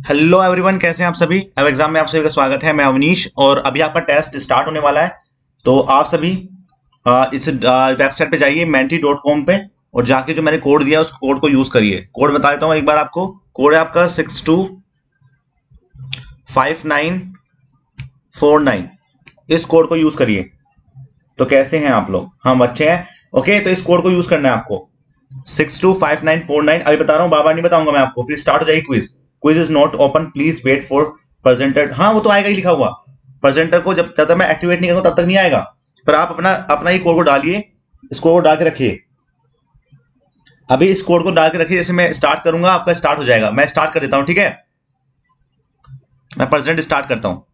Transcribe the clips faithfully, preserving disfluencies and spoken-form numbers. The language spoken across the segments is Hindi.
हेलो एवरीवन, कैसे हैं आप सभी। अब एग्जाम में आप सभी का स्वागत है। मैं अवनीश और अभी आपका टेस्ट स्टार्ट होने वाला है। तो आप सभी अ, इस वेबसाइट पे जाइए मेंटी डॉट कॉम पे और जाके जो मैंने कोड दिया है उस कोड को यूज करिए। कोड बता देता हूँ एक बार आपको। कोड है आपका six two five nine four nine. इस कोड को यूज करिए। तो कैसे हैं आप लोग? हम अच्छे हैं। ओके, तो इस कोड को यूज करना है आपको। Six two five nine four nine. अभी बता रहा हूँ, बार बार नहीं बताऊंगा मैं आपको, फिर स्टार्ट हो जाएगी quiz. Quiz is not open, please wait for presenter. हाँ, वो तो आएगा ही लिखा हुआ। प्रेजेंटर को जब तक मैं एक्टिवेट नहीं करूंगा तब तक नहीं आएगा। पर आप अपना अपना ही कोड को डालिए। इस कोड को डाल के रखिए। अभी इस कोड को डाल के रखिए। जैसे मैं स्टार्ट करूंगा आपका स्टार्ट हो जाएगा। मैं स्टार्ट कर देता हूँ, ठीक है। मैं प्रेजेंट स्टार्ट करता हूँ।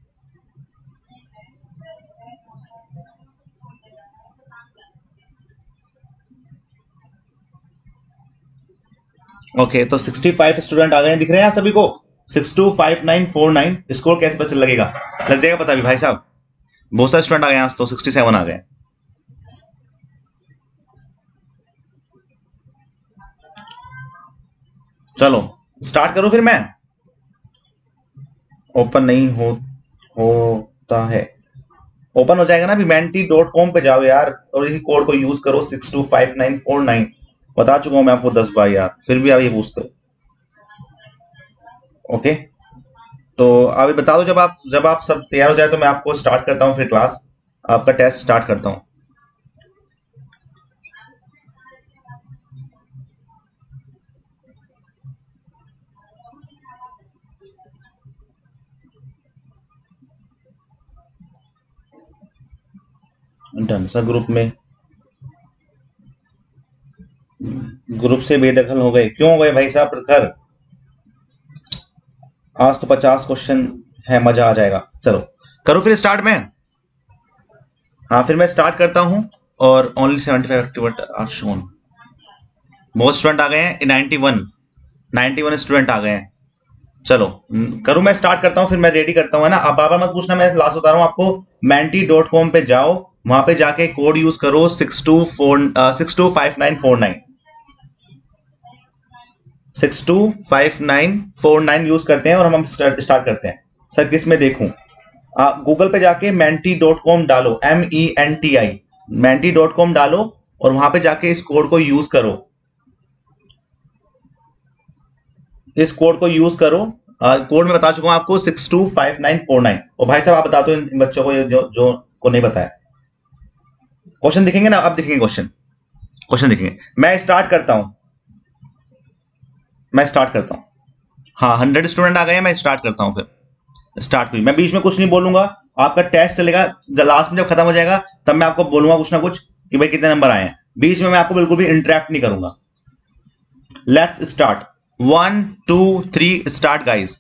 ओके, तो सिक्सटी फाइव स्टूडेंट आ गए हैं, दिख रहे हैं आप सभी को। Six two five nine four nine. Score कैसे पता लगेगा? लग जाएगा पता भी भाई साहब। बहुत सारे स्टूडेंट आ गए हैं आज तो, सिक्सटी सेवन आ गए। चलो स्टार्ट करो फिर मैं। ओपन नहीं हो होता है। ओपन हो जाएगा ना। अभी मेंटी डॉट कॉम पे जाओ यार और इसी कोड को यूज करो, six two five nine four nine. बता चुका हूं मैं आपको दस बार यार, फिर भी आप ये पूछते हो। ओके, तो अभी बता दो। जब आप जब आप सब तैयार हो जाए तो मैं आपको स्टार्ट करता हूँ, फिर क्लास आपका टेस्ट स्टार्ट करता हूँ। Done sir. ग्रुप में ग्रुप से बेदखल हो गए? क्यों हो गए भाई साहब प्रखर? आज तो पचास क्वेश्चन है, मजा आ जाएगा। चलो करो फिर स्टार्ट में। हाँ, फिर मैं स्टार्ट करता हूँ। और only seventy five active are shown. बहुत स्टूडेंट आ गए हैं। Ninety one ninety one student आ गए हैं। चलो न- करूँ मैं स्टार्ट करता हूँ, फिर मैं रेडी करता हूँ, है ना। आप बार बार मत पूछना, मैं लास्ट बता रहा हूँ आपको। मैंटी डॉट कॉम पे जाओ, वहां पे जाके कोड यूज करो six two four, six two five nine four nine. Six two five nine four nine use करते हैं और हम स्टार्ट स्टार्ट करते हैं। सर किस में देखूं? आप गूगल पे जाके मैंटी डॉट कॉम डालो, M E N T I. Menti dot com डालो और वहां पे जाके इस कोड को यूज करो। इस कोड को यूज करो। आ, कोड में बता चुका हूं आपको, six two five nine four nine. और भाई साहब आप बता दो इन इन बच्चों को, ये जो जो को नहीं बताया। क्वेश्चन दिखेंगे ना? अब दिखेंगे क्वेश्चन। क्वेश्चन दिखेंगे। मैं स्टार्ट करता हूं। मैं स्टार्ट करता हूं। हाँ, हंड्रेड स्टूडेंट आ गए हैं। मैं स्टार्ट करता हूं फिर। स्टार्ट हुई। मैं बीच में कुछ नहीं बोलूंगा। आपका टेस्ट चलेगा। लास्ट में जब खत्म हो जाएगा तब मैं आपको बोलूंगा कुछ ना कुछ कि भाई कितने नंबर आए हैं। बीच में मैं आपको बिल्कुल भी इंटरेक्ट नहीं करूंगा। Let's start. One two three start guys.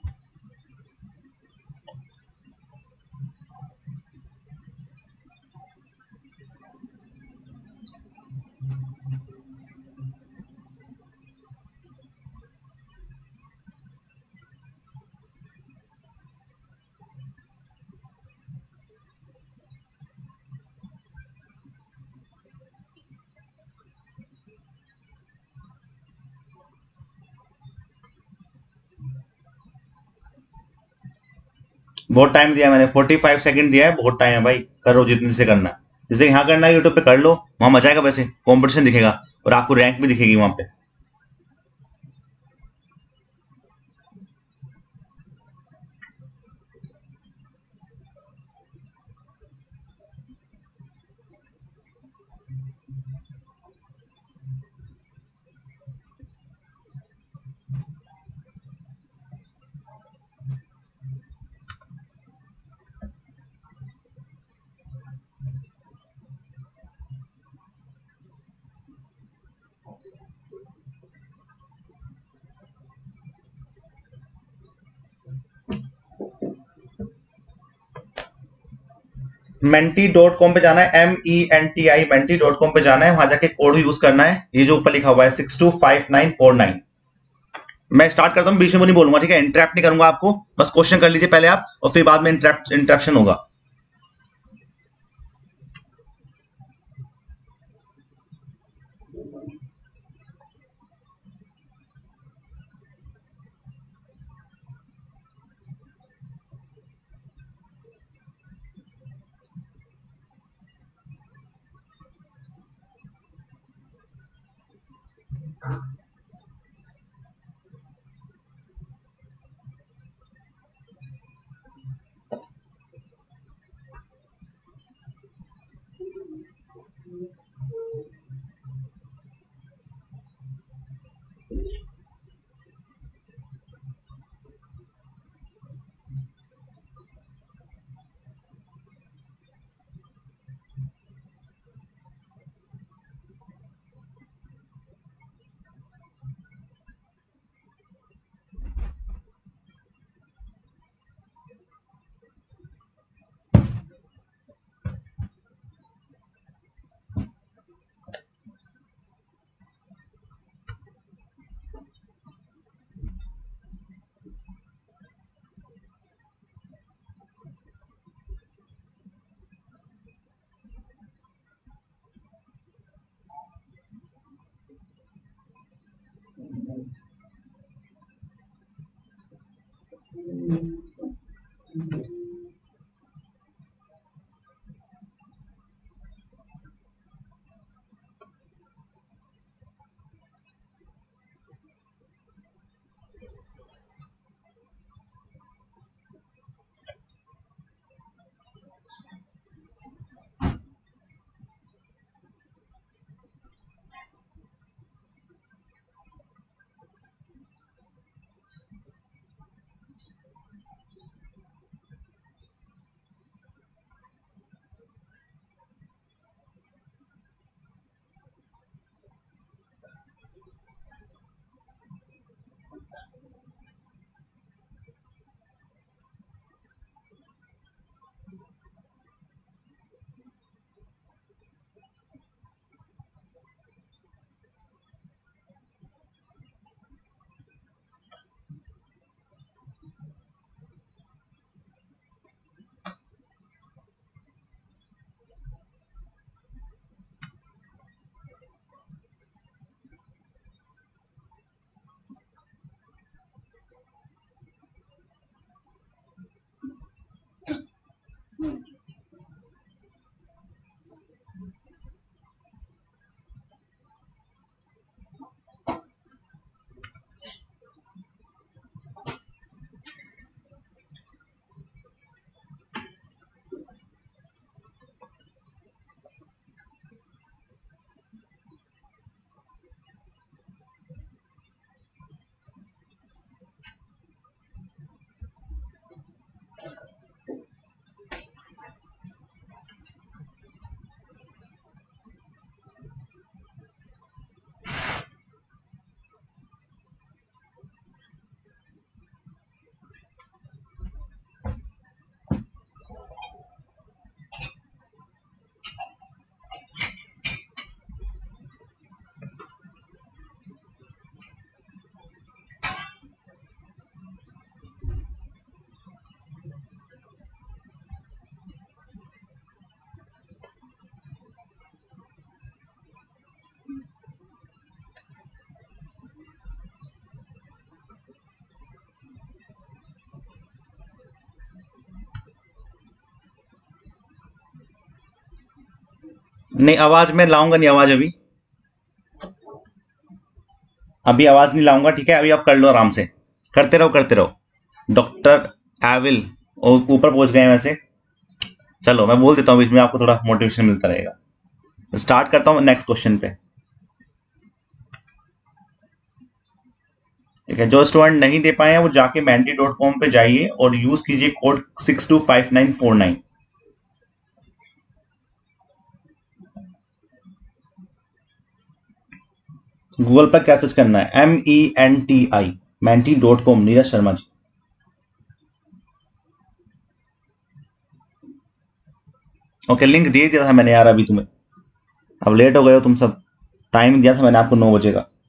बहुत टाइम दिया है मैंने, फोर्टी फाइव सेकंड दिया है। बहुत टाइम है भाई। करो जितने से करना है। जैसे यहाँ करना है यूट्यूब पे कर लो, वहां मजा आएगा। वैसे कंपटीशन दिखेगा और आपको रैंक भी दिखेगी वहां पे। मेंटी डॉट कॉम पे जाना है, M E N T I. Menti dot com पे जाना है, वहां जाके कोड यूज करना है, ये जो ऊपर लिखा हुआ है six two five nine four nine. मैं स्टार्ट करता हूँ, बीच में वो नहीं बोलूंगा, ठीक है। इंटरेक्ट नहीं करूंगा आपको। बस क्वेश्चन कर लीजिए पहले आप, और फिर बाद में इंटरेक्ट इंटरेक्शन होगा। नहीं, आवाज मैं लाऊंगा नहीं, आवाज अभी अभी आवाज नहीं लाऊंगा, ठीक है? अभी आप कर लो आराम से, करते रहो करते रहो। डॉक्टर एविल ऊपर पहुंच गए हैं वैसे। चलो मैं बोल देता हूँ बीच में, आपको थोड़ा मोटिवेशन मिलता रहेगा। स्टार्ट करता हूँ नेक्स्ट क्वेश्चन पे। ठीक है, जो स्टूडेंट नहीं दे पाए हैं वो जाके मैंडी डॉट कॉम पे जाइए और यूज कीजिए code six two five nine four nine. Google पर क्या सर्च करना है? M E N T I, Menti dot com, Neeraj Sharma ji. Okay, link दे दिया था मैंने यार अभी तुम्हें, अब लेट हो गए हो तुम सब। टाइम दिया था मैंने आपको नौ बजे का।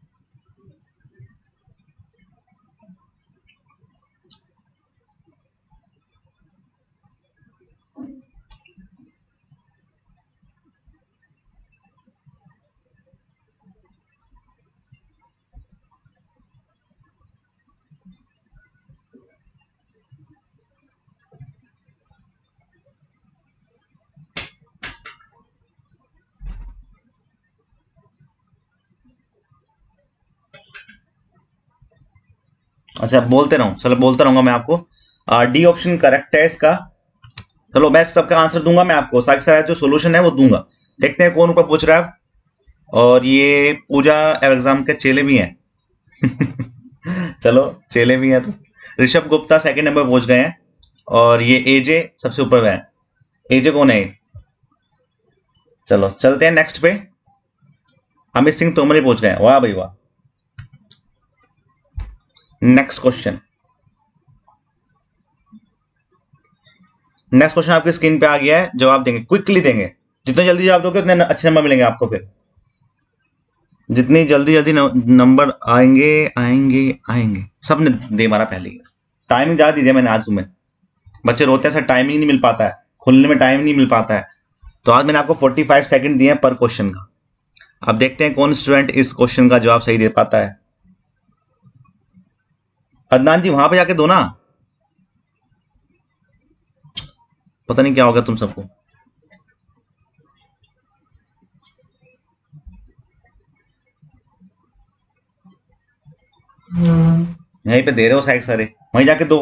अच्छा बोलते रहूं, चलो बोलता रहूंगा मैं आपको। डी ऑप्शन करेक्ट है इसका। चलो मैं सबका आंसर दूंगा, मैं आपको सारे सारे जो सोल्यूशन है वो दूंगा। देखते हैं कौन ऊपर पूछ रहा है। और ये पूजा एग्जाम के चेले भी हैं। चलो चेले भी हैं तो ऋषभ गुप्ता सेकंड नंबर पहुंच गए हैं। और ये एजे सबसे ऊपर है। एजे कौन है? चलो चलते हैं नेक्स्ट पे। अमित सिंह तोमर ही पहुंच गए। वाह भाई वाह। Next question. नेक्स्ट क्वेश्चन आपकी स्क्रीन पे आ गया है, जवाब देंगे, क्विकली देंगे। जितने जल्दी जवाब दोगे उतने अच्छे नंबर मिलेंगे आपको। फिर जितनी जल्दी जल्दी नंबर आएंगे आएंगे आएंगे। सबने दे मारा पहले ही। टाइमिंग ज्यादा दी दिया मैंने आज तुम्हें। बच्चे रोते हैं सर टाइमिंग नहीं मिल पाता है, खुलने में टाइम नहीं मिल पाता है। तो आज मैंने आपको पैंतालीस सेकंड दिए हैं पर क्वेश्चन का। अब देखते हैं कौन स्टूडेंट इस क्वेश्चन का जवाब सही दे पाता है। अदनान जी वहां पे जाके दो ना, पता नहीं क्या होगा तुम सबको। यहीं पे दे रहे हो साइड सारे, वहीं जाके दो।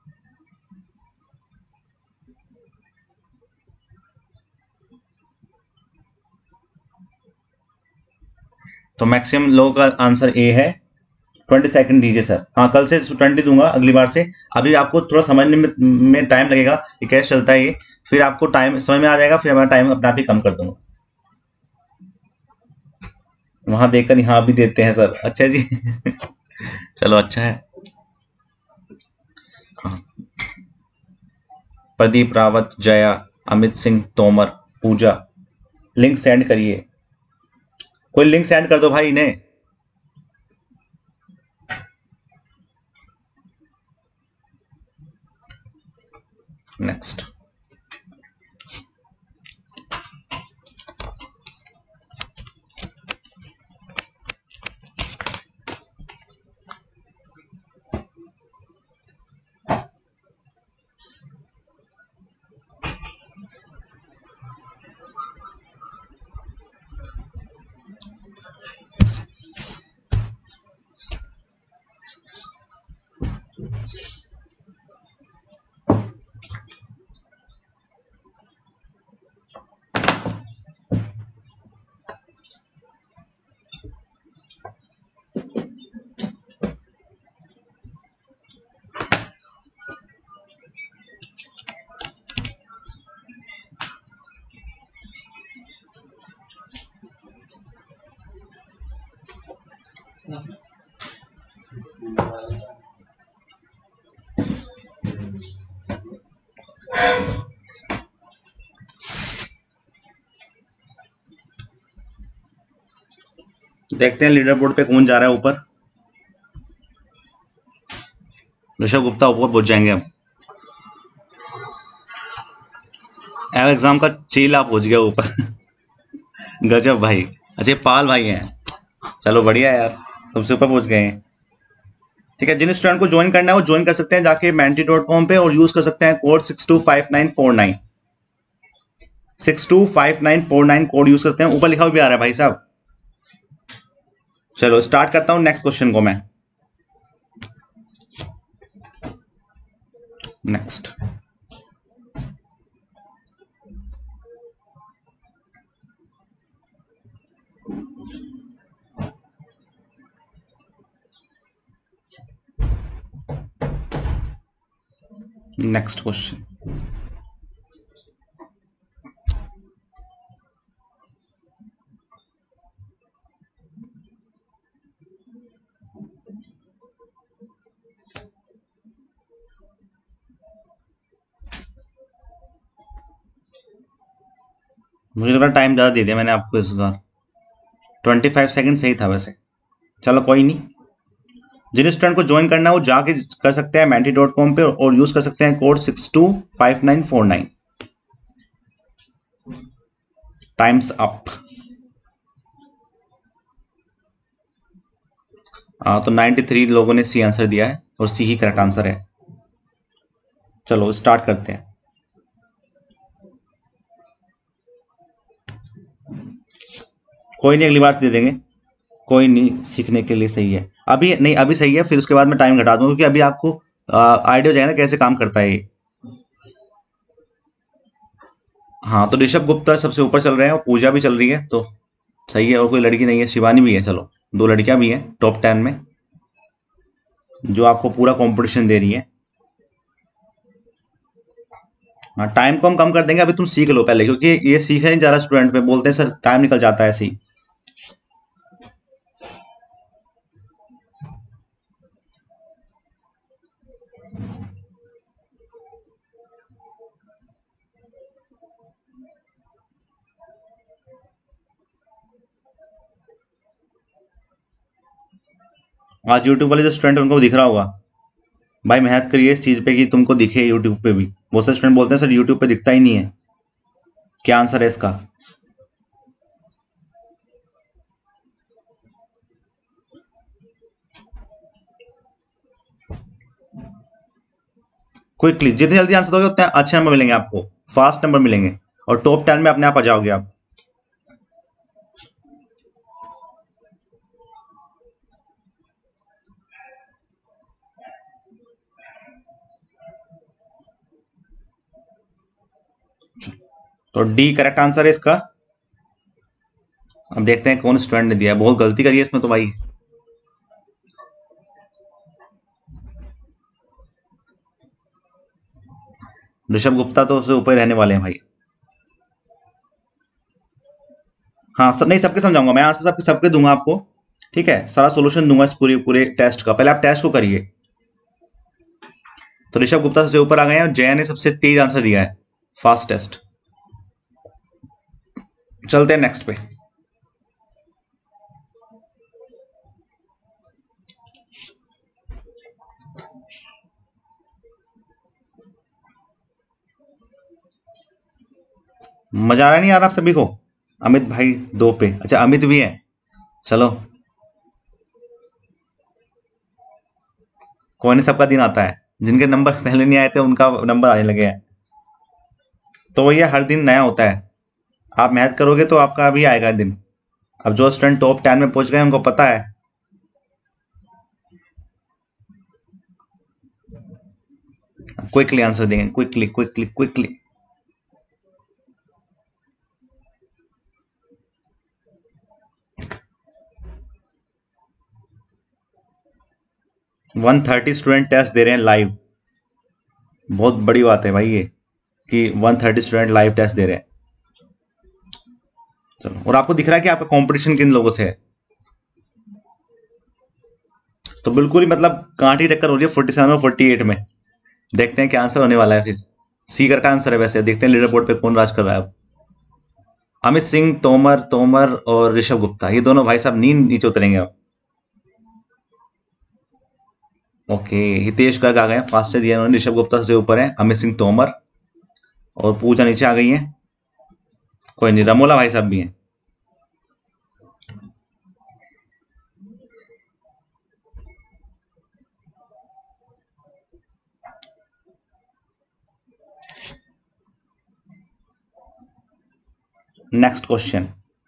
तो मैक्सिमम लोगों का आंसर ए है। ट्वेंटी सेकंड दीजिए सर। हाँ कल से ट्वेंटी दूंगा अगली बार से। अभी आपको थोड़ा समझने में, में टाइम लगेगा कि कैसे चलता है ये। फिर आपको टाइम समझ में आ जाएगा, फिर मैं टाइम अपना भी कम कर दूंगा। वहां देखकर यहाँ भी देते हैं सर, अच्छा जी। चलो अच्छा है। हाँ। प्रदीप रावत, जया, अमित सिंह तोमर, पूजा। लिंक सेंड करिए, कोई लिंक सेंड कर दो भाई इन्हें। नेक्स्ट। देखते हैं लीडर बोर्ड पे कौन जा रहा है ऊपर। ऋषभ गुप्ता ऊपर पहुंच जाएंगे अब। एग्जाम का चीला पहुंच गया ऊपर। गजब भाई। अच्छा पाल भाई हैं, चलो बढ़िया यार, सबसे ऊपर पहुंच गए हैं। ठीक है, जिन स्टूडेंट को ज्वाइन करना है वो ज्वाइन कर सकते हैं जाके मेंटी डॉट कॉम पे, और यूज कर सकते हैं code six two five nine four nine. Six two five nine four nine code use करते हैं, ऊपर लिखा हुआ भी आ रहा है भाई साहब। चलो स्टार्ट करता हूं नेक्स्ट क्वेश्चन को मैं। नेक्स्ट। Next question. मुझे लगा टाइम ज्यादा दे दिया मैंने आपको इस बार। ट्वेंटी फाइव सेकंड सही था वैसे। चलो कोई नहीं, जिन स्टूडेंट को ज्वाइन करना है वो जाके कर सकते हैं मेंटी डॉट कॉम पे, और यूज कर सकते हैं code six two five nine four nine. Time's up. हाँ तो तिरानवे लोगों ने सी आंसर दिया है, और सी ही करेक्ट आंसर है। चलो स्टार्ट करते हैं। कोई नहीं अगली बार से दे देंगे, कोई नहीं, सीखने के लिए सही है। अभी नहीं, अभी सही है, फिर उसके बाद मैं टाइम घटा दूंगा क्योंकि अभी आपको आइडिया हो जाएगा ना कैसे काम करता है ये। हाँ, तो ऋषभ गुप्ता सबसे ऊपर चल रहे हैं और पूजा भी चल रही है, तो सही है। और कोई लड़की नहीं है, शिवानी भी है, चलो दो लड़कियां भी हैं टॉप टेन में जो आपको पूरा कंपटीशन दे रही है। हाँ, टाइम को हम कम कर देंगे, अभी तुम सीख लो पहले, क्योंकि ये सीख नहीं जा रहा स्टूडेंट पे, बोलते हैं सर टाइम निकल जाता है ऐसे ही। आज यूट्यूब वाले जो स्टूडेंट उनको दिख रहा होगा, भाई मेहनत करिए इस चीज पे कि तुमको दिखे यूट्यूब पे भी। बहुत से स्टूडेंट बोलते हैं सर यूट्यूब पे दिखता ही नहीं है, क्या आंसर है इसका? क्विकली, जितनी जल्दी आंसर दोगे उतने अच्छे नंबर मिलेंगे आपको, फास्ट नंबर मिलेंगे, और टॉप टेन में अपने आप आ जाओगे आप। तो डी करेक्ट आंसर है इसका। अब देखते हैं कौन स्टूडेंट ने दिया है, बहुत गलती करी है इसमें तो भाई। ऋषभ गुप्ता तो उससे ऊपर ही रहने वाले हैं भाई। हाँ सर, नहीं सबके समझाऊंगा मैं, आंसर सबके सबके दूंगा आपको, ठीक है, सारा सोल्यूशन दूंगा इस पूरे पूरे टेस्ट का। पहले आप टेस्ट को करिए। तो ऋषभ गुप्ता सबसे ऊपर आ गए हैं और जया ने सबसे तेज आंसर दिया है, फास्टेस्ट। चलते हैं नेक्स्ट पे। मजा आ रहा नहीं आ रहा आप सभी को? अमित भाई दो पे, अच्छा अमित भी है, चलो कोई नहीं, सबका दिन आता है, जिनके नंबर पहले नहीं आए थे उनका नंबर आने लगे हैं। तो ये हर दिन नया होता है, आप मेहनत करोगे तो आपका अभी आएगा दिन। अब जो स्टूडेंट टॉप टेन में पहुंच गए उनको पता है। क्विकली आंसर देंगे, quickly quickly quickly. One thirty student test दे रहे हैं लाइव, बहुत बड़ी बात है भाई ये कि one thirty student live test दे रहे हैं। चलो, और आपको दिख रहा है कि आपका कंपटीशन किन लोगों से है, तो बिल्कुल ही मतलब कांटी टक्कर हो रही है फोर्टी सेवन और फोर्टी एट में। देखते हैं क्या आंसर होने वाला है फिर। सी का आंसर है वैसे, देखते हैं लीडर बोर्ड पे कौन राज कर रहा है अब। अमित सिंह, तोमर तोमर और ऋषभ गुप्ता, ये दोनों भाई साहब नींद नीचे उतरेंगे अब। ओके, हितेश गर्ग आ गए हैं, फास्ट दिया उन्होंने, ऋषभ गुप्ता से ऊपर है, अमित सिंह तोमर, और पूजा नीचे आ गई है। कोई नहीं, रमोला भाई साहब भी हैं। Next question.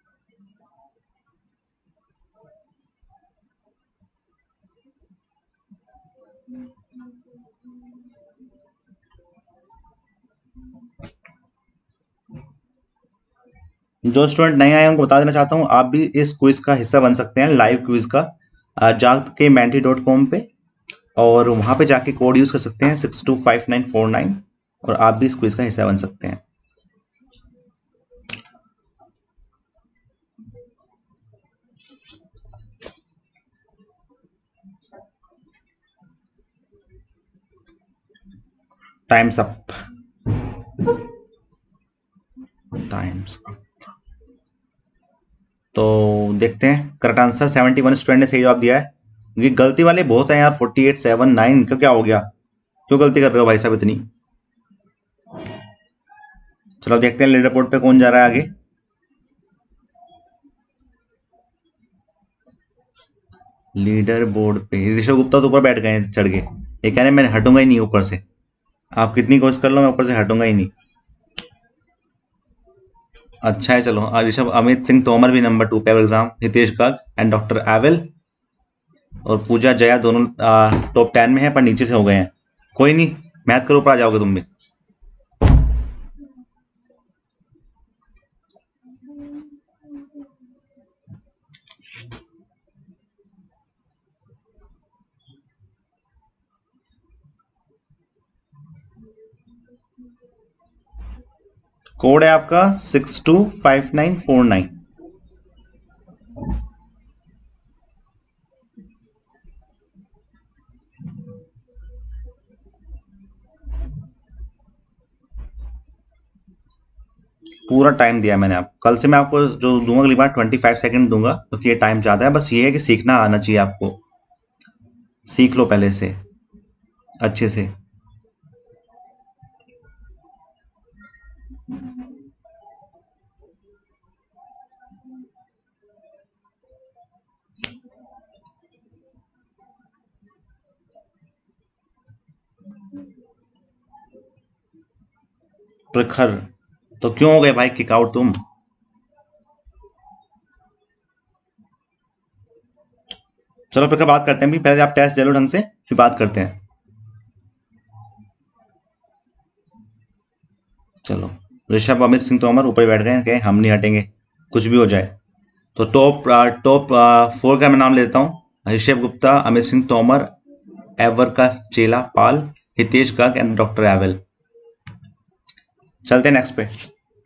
जो स्टूडेंट नए आए हैं उनको बता देना चाहता हूँ, आप भी इस क्विज का हिस्सा बन सकते हैं, लाइव क्विज का, जाके मैंटी डॉट कॉम पे, और वहां पे जाके कोड यूज कर सकते हैं six two five nine four nine, और आप भी इस क्विज का हिस्सा बन सकते हैं। Times up, times up. तो देखते हैं, correct answer seventy one student ने सही जवाब दिया है। ये गलती वाले बहुत हैं यार, फोर्टी एट सेवन नाइन का क्या हो गया, क्यों गलती कर रहे हो भाई साहब इतनी? चलो देखते हैं लीडर बोर्ड पे कौन जा रहा है आगे। लीडर बोर्ड पे ऋषभ गुप्ता तो ऊपर बैठ गए हैं चढ़ के, ये कह रहे हैं मैं हटूंगा ही नहीं ऊपर से, आप कितनी कोशिश कर लो मैं ऊपर से हटूंगा ही नहीं। अच्छा है, चलो। और ऋषभ अमित सिंह तोमर भी नंबर टू पे exam, Hitesh Garg and doctor Evil और पूजा जया दोनों टॉप टेन में है पर नीचे से हो गए हैं। कोई नहीं, मैथ करो ऊपर आ जाओगे तुम भी। कोड है आपका six two five nine four nine. पूरा टाइम दिया मैंने आपको। कल से मैं आपको जो दूंगा अगली बार ट्वेंटी फाइव सेकेंड दूंगा क्योंकि ये टाइम ज्यादा है। बस ये है कि सीखना आना चाहिए आपको, सीख लो पहले से अच्छे से। प्रखर, तो क्यों हो गए भाई किक आउट तुम? चलो प्रखर बात करते हैं भी, पहले आप टेस्ट दे लो ढंग से फिर बात करते हैं। चलो, ऋषभ अमित सिंह तोमर ऊपर बैठ गए, कहें हम नहीं हटेंगे कुछ भी हो जाए। तो टॉप टॉप फोर का मैं नाम लेता हूँ। ऋषभ गुप्ता, अमित सिंह तोमर, एवर का चेला पाल, Hitesh Garg and doctor Evil. चलते हैं नेक्स्ट पे।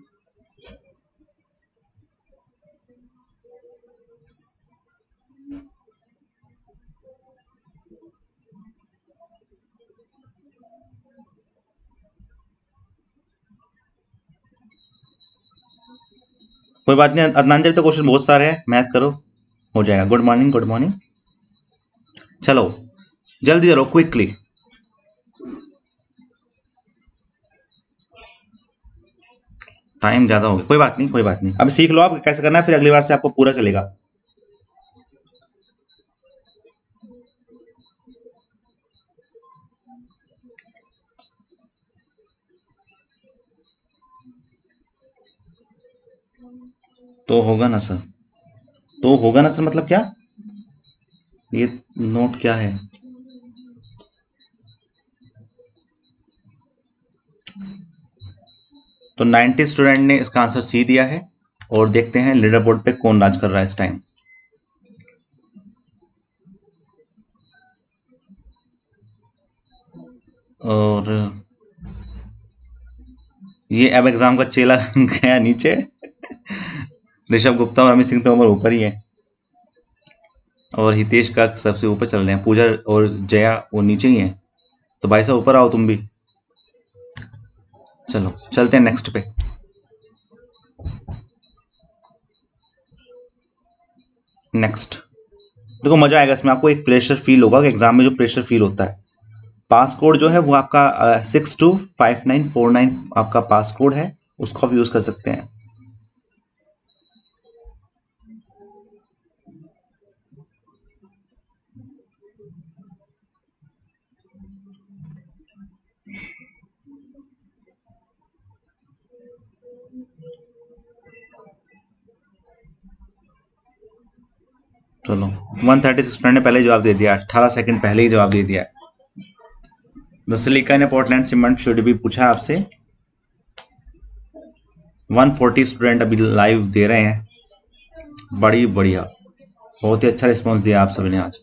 कोई बात नहीं अदनान जी, तो क्वेश्चन बहुत सारे हैं, मैथ करो हो जाएगा। Good morning, good morning. चलो जल्दी करो क्विकली। टाइम ज्यादा हो गया, कोई बात नहीं, कोई बात नहीं। अब सीख लो आप कैसे करना है, फिर अगली बार से आपको पूरा चलेगा। तो होगा ना सर, तो होगा ना सर मतलब क्या? ये नोट क्या है? तो नाइन्टी स्टूडेंट ने इसका आंसर सी दिया है और देखते हैं लीडर बोर्ड पे कौन राज कर रहा है इस टाइम। और ये अब एग्जाम का चेला गया नीचे। ऋषभ गुप्ता और अमित सिंह तोमर ऊपर ही है और हितेश का सबसे ऊपर चल रहे हैं। पूजा और जया वो नीचे ही हैं। तो भाई साहब ऊपर आओ तुम भी। चलो चलते हैं नेक्स्ट पे। नेक्स्ट देखो, मजा आएगा इसमें, आपको एक प्रेशर फील होगा कि एग्जाम में जो प्रेशर फील होता है। पास कोड जो है वो आपका six two five nine four nine आपका पास कोड है, उसको आप यूज कर सकते हैं। चलो वन थर्टी सिक्स ने पहले जवाब दे दिया, अठारह सेकंड पहले ही जवाब दे दिया। The silica in Portland cement should भी पूछा आपसे। वन फोर्टी स्टूडेंट अभी लाइव दे रहे हैं, बड़ी बढ़िया, बहुत ही अच्छा रिस्पांस दिया आप सभी ने आज।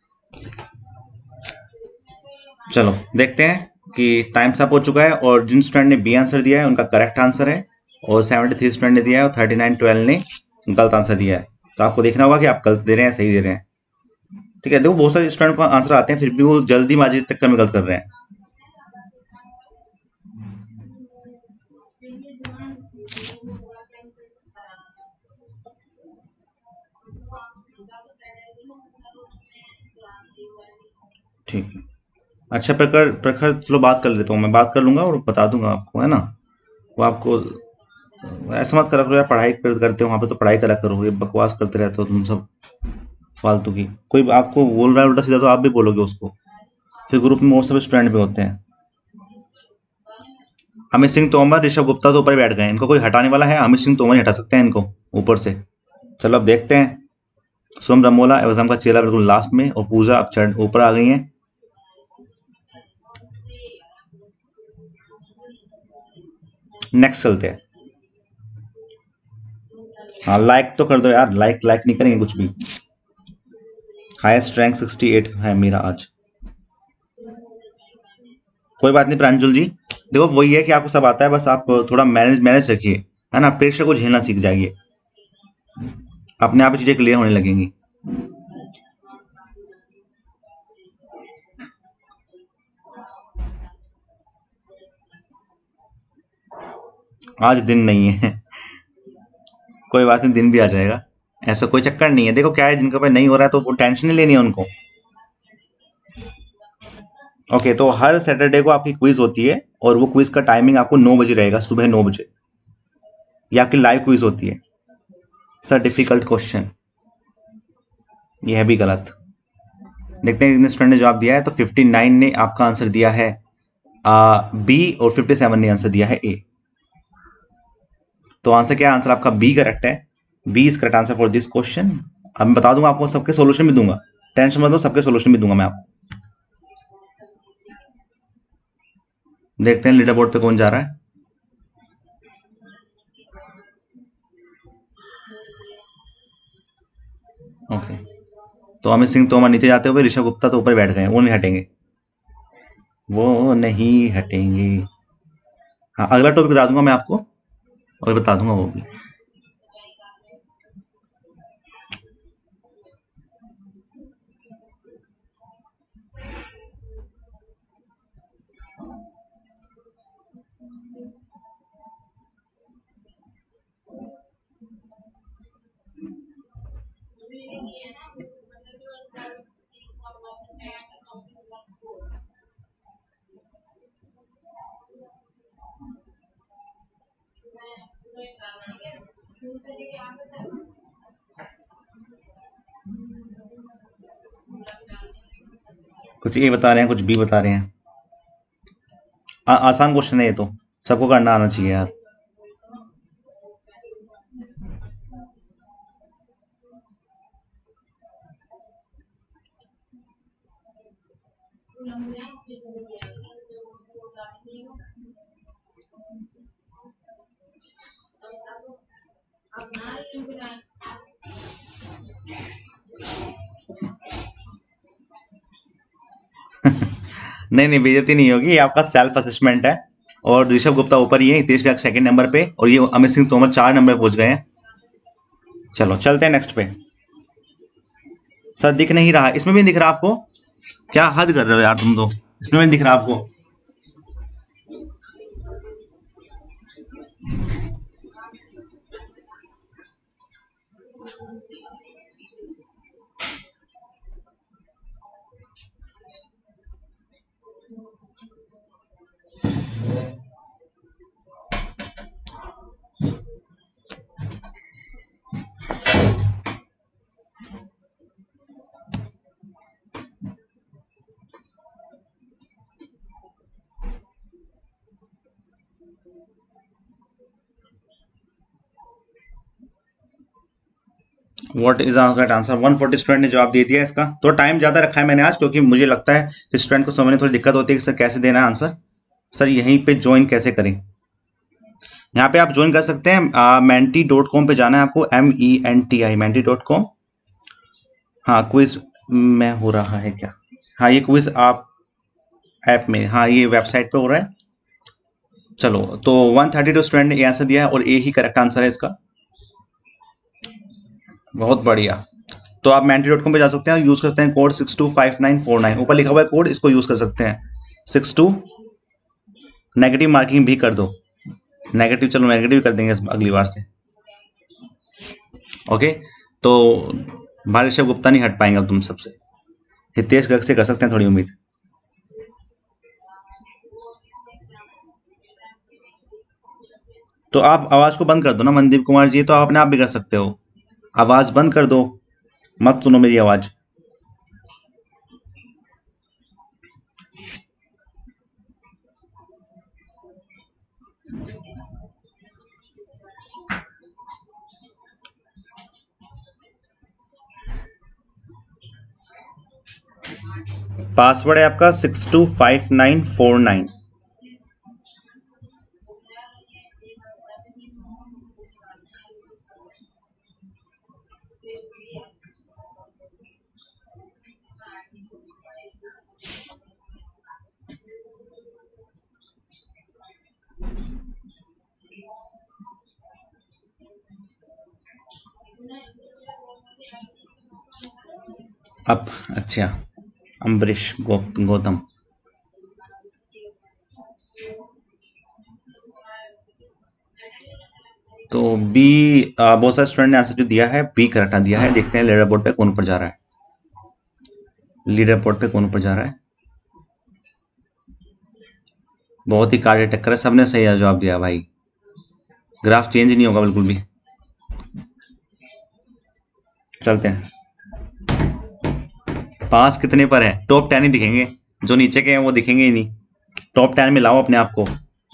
चलो देखते हैं कि टाइम अप हो चुका है और जिन स्टूडेंट ने बी आंसर दिया है उनका करेक्ट आंसर है और सेवेंटी थ्री स्टूडेंट ने दिया है और थर्टी नाइन ट्वेल्व ने गलत आंसर दिया है। तो आपको देखना होगा कि आप गलत दे रहे हैं सही दे रहे हैं। ठीक है, देखो बहुत सारे स्टूडेंट को आंसर आते हैं फिर भी वो जल्दीबाजी के चक्कर में गलत कर रहे हैं। ठीक है, अच्छा प्रखर, प्रखर चलो बात कर लेता हूँ, मैं बात कर लूंगा और बता दूंगा आपको, है ना। वो आपको ऐसा मत करा करो यार, पढ़ाई कर, करते हो वहां पे तो पढ़ाई करा करो, ये बकवास करते रहते हो तुम सब फालतू की। कोई आपको बोल रहा है उल्टा सीधा तो आप भी बोलोगे उसको, फिर ग्रुप में वो सब स्टूडेंट भी होते हैं। अमित सिंह तोमर, ऋषभ गुप्ता तो ऊपर बैठ गए, इनको कोई हटाने वाला है? अमित सिंह तोमर ही हटा सकते हैं इनको ऊपर से। चलो अब देखते हैं। सोम रमोला एग्जाम का चेला बिल्कुल लास्ट में, और पूजा अब चढ़ ऊपर आ गई है। नेक्स्ट चलते हैं। हाँ लाइक तो कर दो यार, लाइक लाइक नहीं करेंगे कुछ भी। हाईएस्ट रैंक सिक्सटी एट है मेरा आज। कोई बात नहीं प्रांजुल जी, देखो वही है कि आपको सब आता है, बस आप थोड़ा मैनेज मैनेज रखिए, है ना, प्रेशर को झेलना सीख जाइए, अपने आप ही चीजें क्लियर होने लगेंगी। आज दिन नहीं है कोई बात नहीं, दिन भी आ जाएगा, ऐसा कोई चक्कर नहीं है। देखो क्या है, जिनका पे नहीं हो रहा है तो वो टेंशन नहीं लेनी है उनको। ओके, तो हर सैटरडे को आपकी क्विज होती है, और वो क्विज का टाइमिंग आपको नौ बजे रहेगा, सुबह नौ बजे। ये आपकी लाइव क्विज होती है। सर डिफिकल्ट क्वेश्चन, ये है भी गलत। देखते हैं कितने स्टूडेंट ने जवाब दिया है। तो फिफ्टी नाइन ने आपका आंसर दिया है बी, और फिफ्टी सेवन ने आंसर दिया है ए। तो आंसर क्या है? आंसर आपका बी करेक्ट है। B is correct answer for this question. अब मैं बता दूंगा आपको, सबके सोल्यूशन भी दूंगा, टेंशन मत लो, सबके सोल्यूशन भी दूंगा मैं आपको। देखते हैं लीडर बोर्ड पे कौन जा रहा है। ओके, तो अमित सिंह तोमर नीचे जाते हुए, ऋषभ गुप्ता तो ऊपर बैठ गए, वो नहीं हटेंगे, वो नहीं हटेंगे। हाँ अगला टॉपिक बता दूंगा मैं आपको, और बता दूंगा वो भी। कुछ ए बता रहे हैं, कुछ बी बता रहे हैं। आ, आसान क्वेश्चन है ये तो, सबको करना आना चाहिए यार। नहीं नहीं, बेइज्जती नहीं होगी, ये आपका सेल्फ असेसमेंट है। और ऋषभ गुप्ता ऊपर ही है, हितेश का सेकंड नंबर पे, और ये अमित सिंह तोमर चार नंबर पे पहुंच गए हैं। चलो चलते हैं नेक्स्ट पे। सर दिख नहीं रहा, इसमें भी नहीं दिख रहा आपको? क्या हद कर रहे हो यार तुम तो, इसमें भी नहीं दिख रहा आपको? What is correct answer? One forty student ने जवाब दे दिया इसका। तो टाइम ज्यादा रखा है मैंने आज, क्योंकि मुझे लगता है स्टूडेंट को समझने थोड़ी दिक्कत होती है कि सर कैसे देना है आंसर। सर यहीं पे ज्वाइन कैसे करें? यहाँ पे आप ज्वाइन कर सकते हैं, मैंटी डॉट कॉम पे जाना है आपको, M E N T I Menti dot com. हाँ क्विज में हो रहा है क्या? हाँ ये क्विज आप ऐप में, हाँ ये वेबसाइट पे हो रहा है। चलो, तो वन थर्टी टू स्टूडेंट ने आंसर दिया है, और ए ही करेक्ट आंसर है इसका। बहुत बढ़िया। तो आप मैंटी डॉट कॉम पे जा सकते हैं, यूज कर सकते हैं code six two five nine four nine, ऊपर लिखा हुआ है कोड, इसको यूज कर सकते हैं। सिक्स टू, नेगेटिव मार्किंग भी कर दो, नेगेटिव, चलो नेगेटिव कर देंगे अगली बार से। ओके, तो भाई ऋषभ गुप्ता नहीं हट पाएंगे अब तुम सबसे, हितेश गर्ग से कर सकते हैं थोड़ी उम्मीद। तो आप आवाज को बंद कर दो ना मनदीप कुमार जी, तो आप अपने आप भी कर सकते हो, आवाज बंद कर दो, मत सुनो मेरी आवाज। पासवर्ड है आपका six two five nine four nine. अब अच्छा, अम्बरीश गौ, गौतम तो बी, बहुत सारे स्टूडेंट ने आंसर जो दिया है बी करेक्ट दिया है। देखते हैं लीडर बोर्ड पे कौन ऊपर जा रहा है। लीडर बोर्ड पे कौन ऊपर जा रहा है। बहुत ही काले टक्कर है, सबने सही जवाब दिया भाई। ग्राफ चेंज नहीं होगा बिल्कुल भी। चलते हैं, पास कितने पर है? टॉप टेन ही दिखेंगे, जो नीचे के हैं वो दिखेंगे ही नहीं। टॉप टेन में लाओ अपने आप को।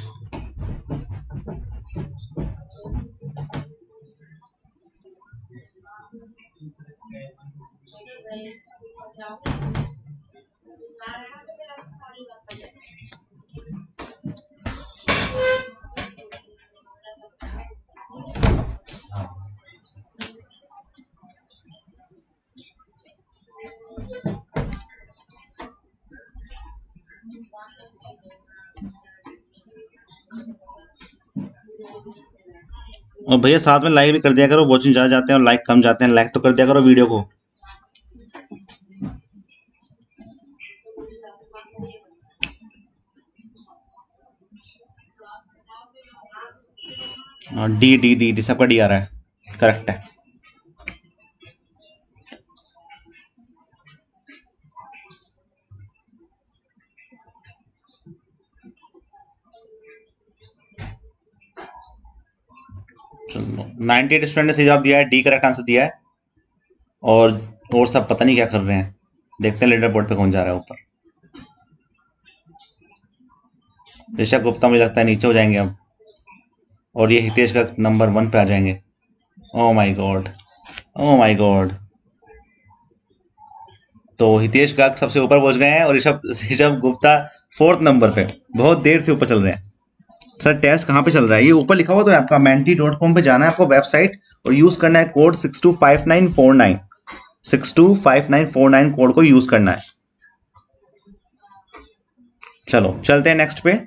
और भैया साथ में लाइक भी कर दिया करो, वॉचिंग ज़्यादा जाते हैं और लाइक कम जाते हैं। लाइक तो कर दिया करो वीडियो को। डी डी डी डी सबका डी आ रहा है, करेक्ट है। चलो नाइनटी एट स्टूडेंट ने सही जवाब दिया है, डी करेक्ट आंसर दिया है। और और सब पता नहीं क्या कर रहे हैं। देखते हैं लीडर बोर्ड पे कौन जा रहा है ऊपर। ऋषभ गुप्ता मुझे लगता है नीचे हो जाएंगे अब, और ये हितेश का नंबर वन पे आ जाएंगे। Oh my god, oh my god. तो हितेश गाग सबसे ऊपर पहुंच गए हैं और ऋषभ ऋषभ गुप्ता फोर्थ नंबर पे, बहुत देर से ऊपर चल रहे हैं। सर टेस्ट कहाँ पे चल रहा है? ये ऊपर लिखा हुआ तो है आपका, मेंटी डॉट कॉम पे जाना है आपको वेबसाइट, और यूज करना है code six two five nine four nine. Six two five nine four nine code को यूज करना है। चलो चलते हैं नेक्स्ट पे।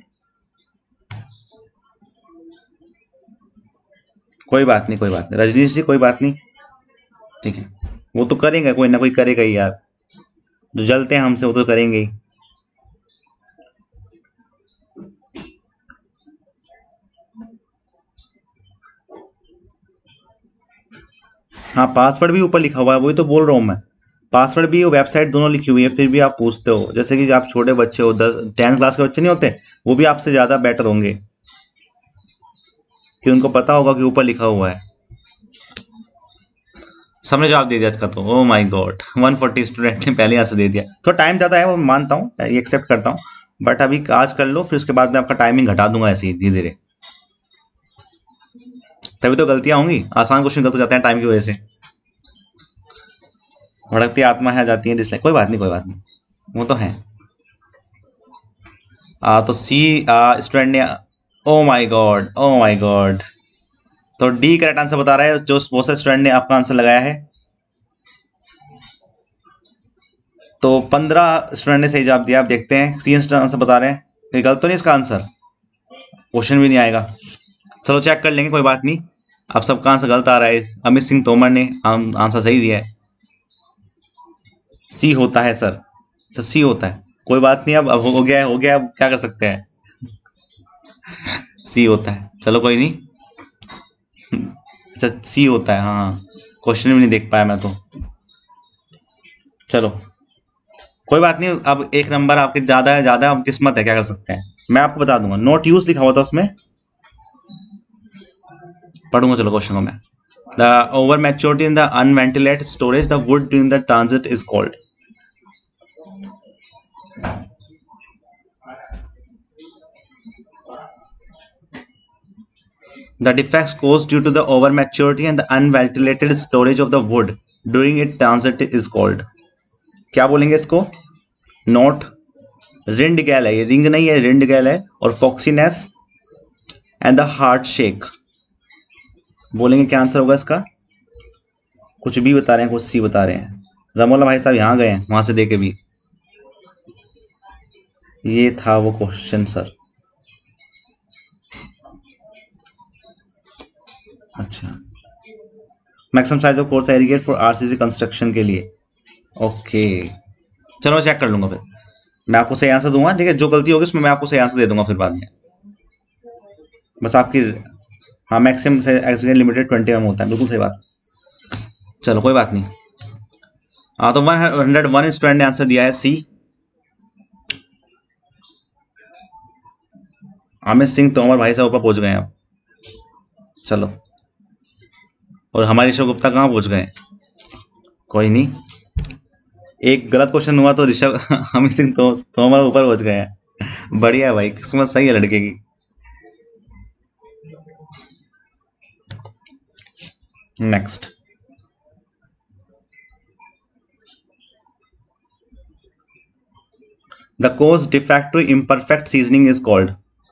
कोई बात नहीं, कोई बात नहीं रजनीश जी, कोई बात नहीं, ठीक है। वो तो करेंगे, कोई ना कोई करेगा ही यार, जो जलते हैं हमसे वो तो करेंगे ही। हाँ पासवर्ड भी ऊपर लिखा हुआ है, वही तो बोल रहा हूँ मैं। पासवर्ड भी वेबसाइट दोनों लिखी हुई है, फिर भी आप पूछते हो। जैसे कि आप छोटे बच्चे हो, दस टेंथ क्लास के बच्चे नहीं होते, वो भी आपसे ज़्यादा बेटर होंगे कि उनको पता होगा कि ऊपर लिखा हुआ है। सबने जवाब दे दिया इसका तो। Oh my god, one forty student ने पहले आंसर दे दिया। तो टाइम ज़्यादा है वो मानता हूँ, ये एक्सेप्ट करता हूँ, बट अभी आज कर लो, फिर उसके बाद मैं आपका टाइमिंग घटा दूंगा ऐसे ही धीरे धीरे। तभी तो गलतियां होंगी, आसान क्वेश्चन गलत हो जाते हैं टाइम की वजह से। भड़कती आत्मा है जाती है डिसलाइक, कोई बात नहीं, कोई बात नहीं, वो तो है। आ, तो सी स्टूडेंट ने, oh my god, oh my god, तो डी करेक्ट आंसर बता रहा है जो बहुत सारे स्टूडेंट ने आपका आंसर लगाया है। तो पंद्रह स्टूडेंट ने सही जवाब दिया। आप देखते हैं सी आंसर बता रहे हैं, ये गलत तो नहीं इसका आंसर, क्वेश्चन भी नहीं आएगा। चलो चेक कर लेंगे, कोई बात नहीं। अब सबका आंसर गलत आ रहा है। अमित सिंह तोमर ने आंसर सही दिया है, सी होता है सर, सर सी होता है। कोई बात नहीं, अब अब हो गया है, हो गया, अब क्या कर सकते हैं, सी होता है। चलो कोई नहीं, अच्छा सी होता है, हाँ क्वेश्चन भी नहीं देख पाया मैं तो। चलो कोई बात नहीं, अब एक नंबर आपके ज़्यादा है, ज़्यादा अब किस्मत है, क्या कर सकते हैं। मैं आपको बता दूंगा, नोट यूज लिखा हुआ था उसमें, पढ़ूंगा। चलो क्वेश्चन को मैं, the over maturity in the unventilated storage the wood during the transit is called. The defects caused due to the over maturity and the unventilated storage of the wood during its transit is called। क्या बोलेंगे इसको? नॉट रिंडगेल है, ये रिंग नहीं है, रिंडगेल है। और foxiness and the heart shake. बोलेंगे क्या आंसर होगा इसका? कुछ भी बता रहे हैं, कुछ सी बता रहे हैं। रमोला भाई साहब यहाँ गए हैं, वहां से देके भी। ये था वो क्वेश्चन सर। अच्छा, maximum size of coarse aggregate for RCC construction के लिए। ओके चलो मैं चेक कर लूंगा, फिर मैं आपको सही आंसर दूंगा। ठीक है, जो गलती होगी उसमें मैं आपको सही आंसर दे दूंगा फिर बाद में। बस आपकी, हाँ maximum accident limited twenty M होता है, बिल्कुल सही बात। चलो कोई बात नहीं। हाँ तो वन हंड्रेड वन स्टूडेंट ने आंसर दिया है सी। अमित सिंह तोमर भाई साहब ऊपर पहुंच गए हैं अब। चलो, और हमारे ऋषभ गुप्ता कहाँ पहुंच गए? कोई नहीं, एक गलत क्वेश्चन हुआ तो ऋषभ अमित सिंह तो, तोमर ऊपर पहुंच गए हैं। बढ़िया भाई, किस्मत सही है लड़के की। Next, the cause defective imperfect seasoning is called।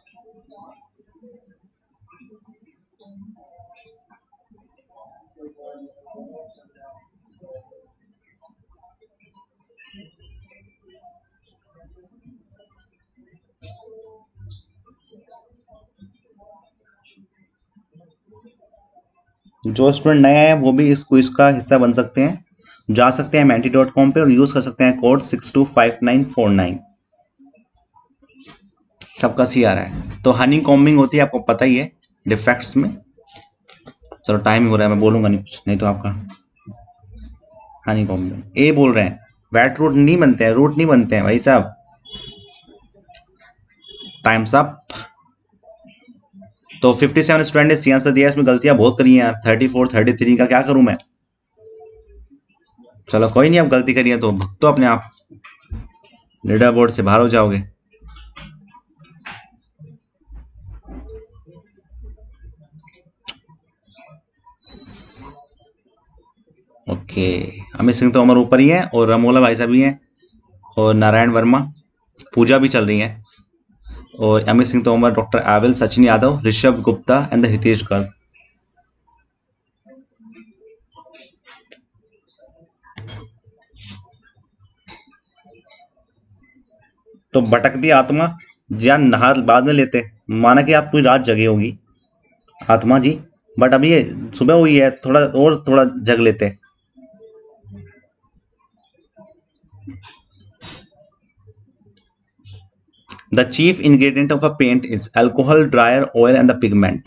जो स्टूडेंट नए हैं वो भी इस क्विज का हिस्सा बन सकते हैं, जा सकते हैं मेंटी डॉट कॉम पे और यूज कर सकते हैं code six two five nine four nine. सबका सी आ रहा है। तो हनी कॉम्बिंग होती है, आपको पता ही है डिफेक्ट्स में। चलो टाइम हो रहा है, मैं बोलूंगा नहीं कुछ, नहीं तो आपका हनी कॉम्बिंग। ए बोल रहे हैं, वैट रूट नहीं बनते हैं, रूट नहीं बनते हैं भाई साहब। Times up. तो फिफ्टी सेवन स्टूडेंट ने सी आंसर दिया, इसमें गलतियां बहुत करी हैं यार। थर्टी फोर थर्टी थ्री का क्या करूं मैं? चलो कोई नहीं, अब गलती करिए तो भुगतो अपने आप, लीडर बोर्ड से बाहर हो जाओगे। ओके, अमित सिंह तो अमर ऊपर ही है, और रमोला भाई साहब भी हैं, और नारायण वर्मा, पूजा भी चल रही है, और Amit Singh Tomar, doctor Avil, Sachin Yadav, Rishabh Gupta and the Hitesh Garg. तो भटकती आत्मा या नहा बाद में लेते, माना कि आप पूरी रात जगे होगी आत्मा जी, बट अभी ये सुबह हुई है, थोड़ा और थोड़ा जग लेते। The chief ingredient of a paint is alcohol, dryer, oil and the pigment.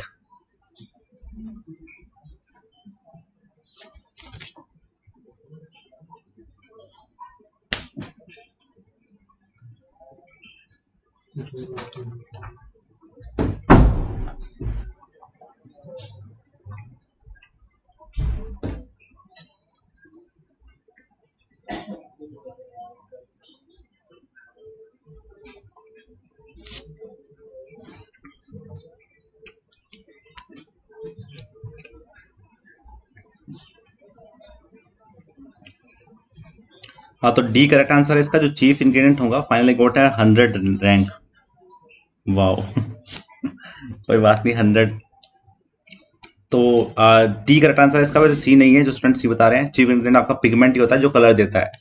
हाँ तो डी करेक्ट आंसर है इसका, जो चीफ इंग्रेडिएंट होगा। फाइनली गोट है हंड्रेड रैंक। वाओ कोई बात नहीं, हंड्रेड। तो डी करेक्ट आंसर है इसका, वैसे सी नहीं है जो स्टूडेंट सी बता रहे हैं। चीफ इंग्रेडिएंट आपका पिगमेंट ही होता है जो कलर देता है।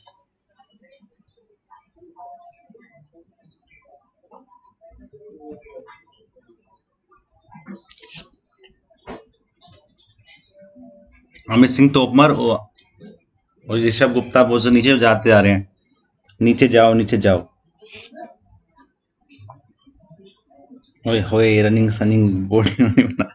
अमित सिंह तोमर और ऋषभ गुप्ता वो जो नीचे जाते जा रहे हैं, नीचे जाओ नीचे जाओ। ओए होए, रनिंग सनिंग बॉडी बना।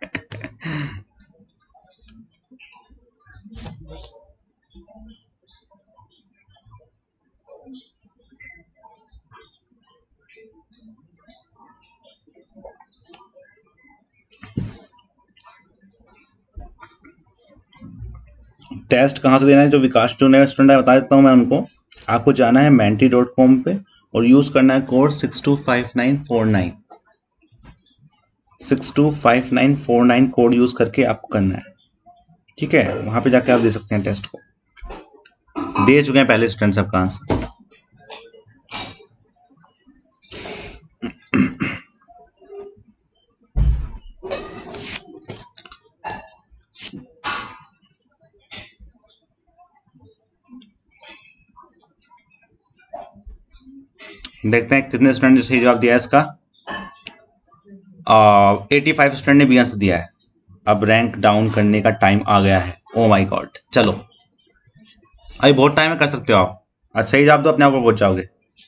टेस्ट कहाँ से देना है, जो विकास जो नए स्टूडेंट है बता देता हूँ मैं उनको। आपको जाना है मेंटी डॉट कॉम पे और यूज करना है code six two five nine four nine. Six two five nine four nine code use करके आपको करना है, ठीक है। वहां पे जाके आप दे सकते हैं टेस्ट को। दे चुके हैं पहले स्टूडेंट सबका आंसर। देखते हैं कितने स्टूडेंट ने सही जवाब दिया है इसका। एटी फाइव स्टूडेंट ने बी आंसर दिया है। अब रैंक डाउन करने का टाइम आ गया है। ओ माय गॉड, चलो अभी बहुत टाइम है, कर सकते हो आप। आज सही जवाब दो, अपने आप को पहुंच जाओगे।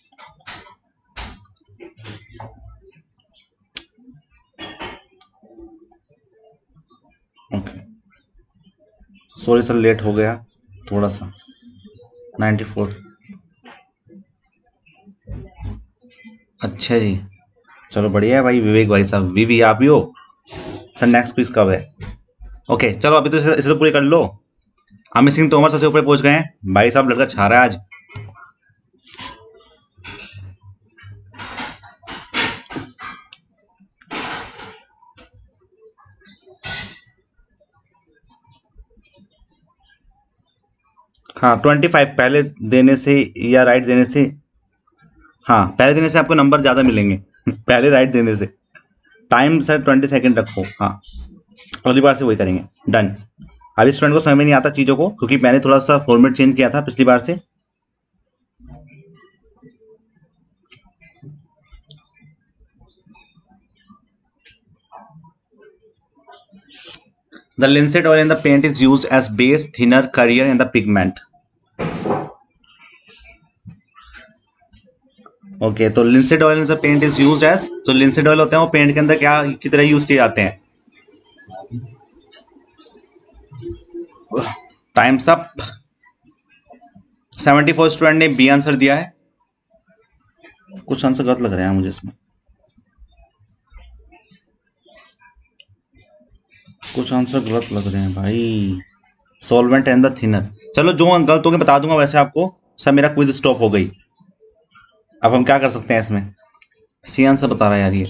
ओके सॉरी सर, लेट हो गया थोड़ा सा। Ninety four. अच्छा जी, चलो बढ़िया है भाई। विवेक भाई साहब, वीवी आप ही हो सर। नेक्स्ट क्विज कब है? ओके चलो अभी तो इसे, इसे तो पूरी कर लो। अमित सिंह तोमर सबसे ऊपर पहुंच गए हैं भाई साहब, लड़का छा रहा है आज। हाँ ट्वेंटी फाइव पहले देने से या राइट देने से। हाँ पहले देने से आपको नंबर ज़्यादा मिलेंगे पहले राइट देने से। टाइम सर ट्वेंटी सेकेंड रखो। हाँ अगली बार से वही करेंगे। डन। अभी स्टूडेंट को समझ में नहीं आता चीज़ों को, क्योंकि मैंने थोड़ा सा फॉर्मेट चेंज किया था पिछली बार से। The linseed oil in the paint is used as base, thinner, carrier in the pigment. Okay okay, तो linseed oil in the paint is used as, तो लिंसेड ऑयल होते हैं वो पेंट के अंदर क्या की तरह यूज किए जाते हैं। Times up. Seventy four student ने बी आंसर दिया है। कुछ आंसर गलत लग रहे हैं मुझे इसमें, कुछ आंसर गलत लग रहे हैं भाई। Solvent and the thinner. चलो जो गलत हो गए बता दूंगा वैसे आपको। सर मेरा क्विज स्टॉप हो गई। अब हम क्या कर सकते हैं इसमें? सी आंसर बता रहा है यार ये।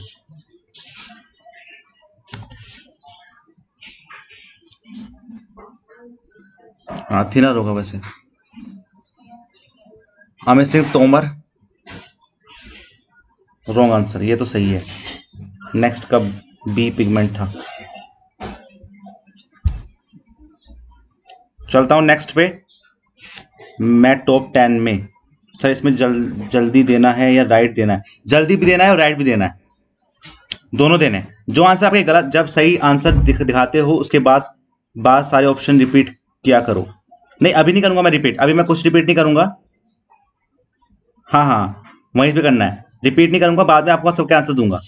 हाँ थिनर होगा वैसे। Amit Singh Tomar, wrong answer. ये तो सही है। नेक्स्ट का बी पिगमेंट था। चलता हूँ नेक्स्ट पे। मैं टॉप टेन में। सर इसमें जल जल्दी देना है या राइट देना है? जल्दी भी देना है और राइट भी देना है, दोनों देने हैं। जो आंसर आपके गलत, जब सही आंसर दिख, दिखाते हो उसके बाद बाद सारे ऑप्शन रिपीट किया करो। नहीं अभी नहीं करूंगा मैं रिपीट, अभी मैं कुछ रिपीट नहीं करूंगा। हाँ हाँ वहीं पे करना है, रिपीट नहीं करूंगा, बाद में आपको सबके आंसर दूंगा।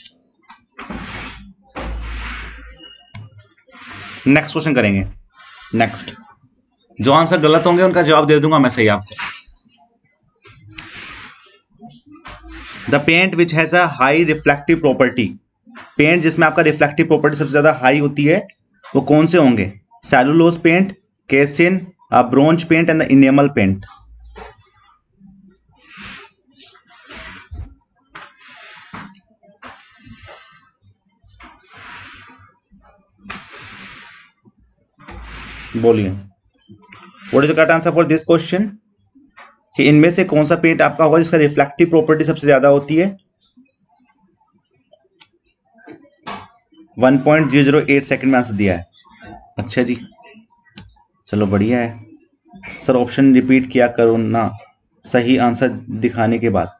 नेक्स्ट क्वेश्चन करेंगे। नेक्स्ट जो आंसर गलत होंगे उनका जवाब दे दूंगा मैं सही आपको। The paint which has a high reflective property. Paint जिसमें आपका रिफ्लेक्टिव प्रॉपर्टी सबसे ज्यादा हाई होती है वो कौन से होंगे? Cellulose paint, casein, bronze paint and the enamel paint. बोलिए what is the correct answer for this question, कि इनमें से कौन सा पेंट आपका होगा जिसका रिफ्लेक्टिव प्रॉपर्टी सबसे ज्यादा होती है? One point zero zero eight second में आंसर दिया है। अच्छा जी चलो बढ़िया है। सर ऑप्शन रिपीट किया करो ना सही आंसर दिखाने के बाद।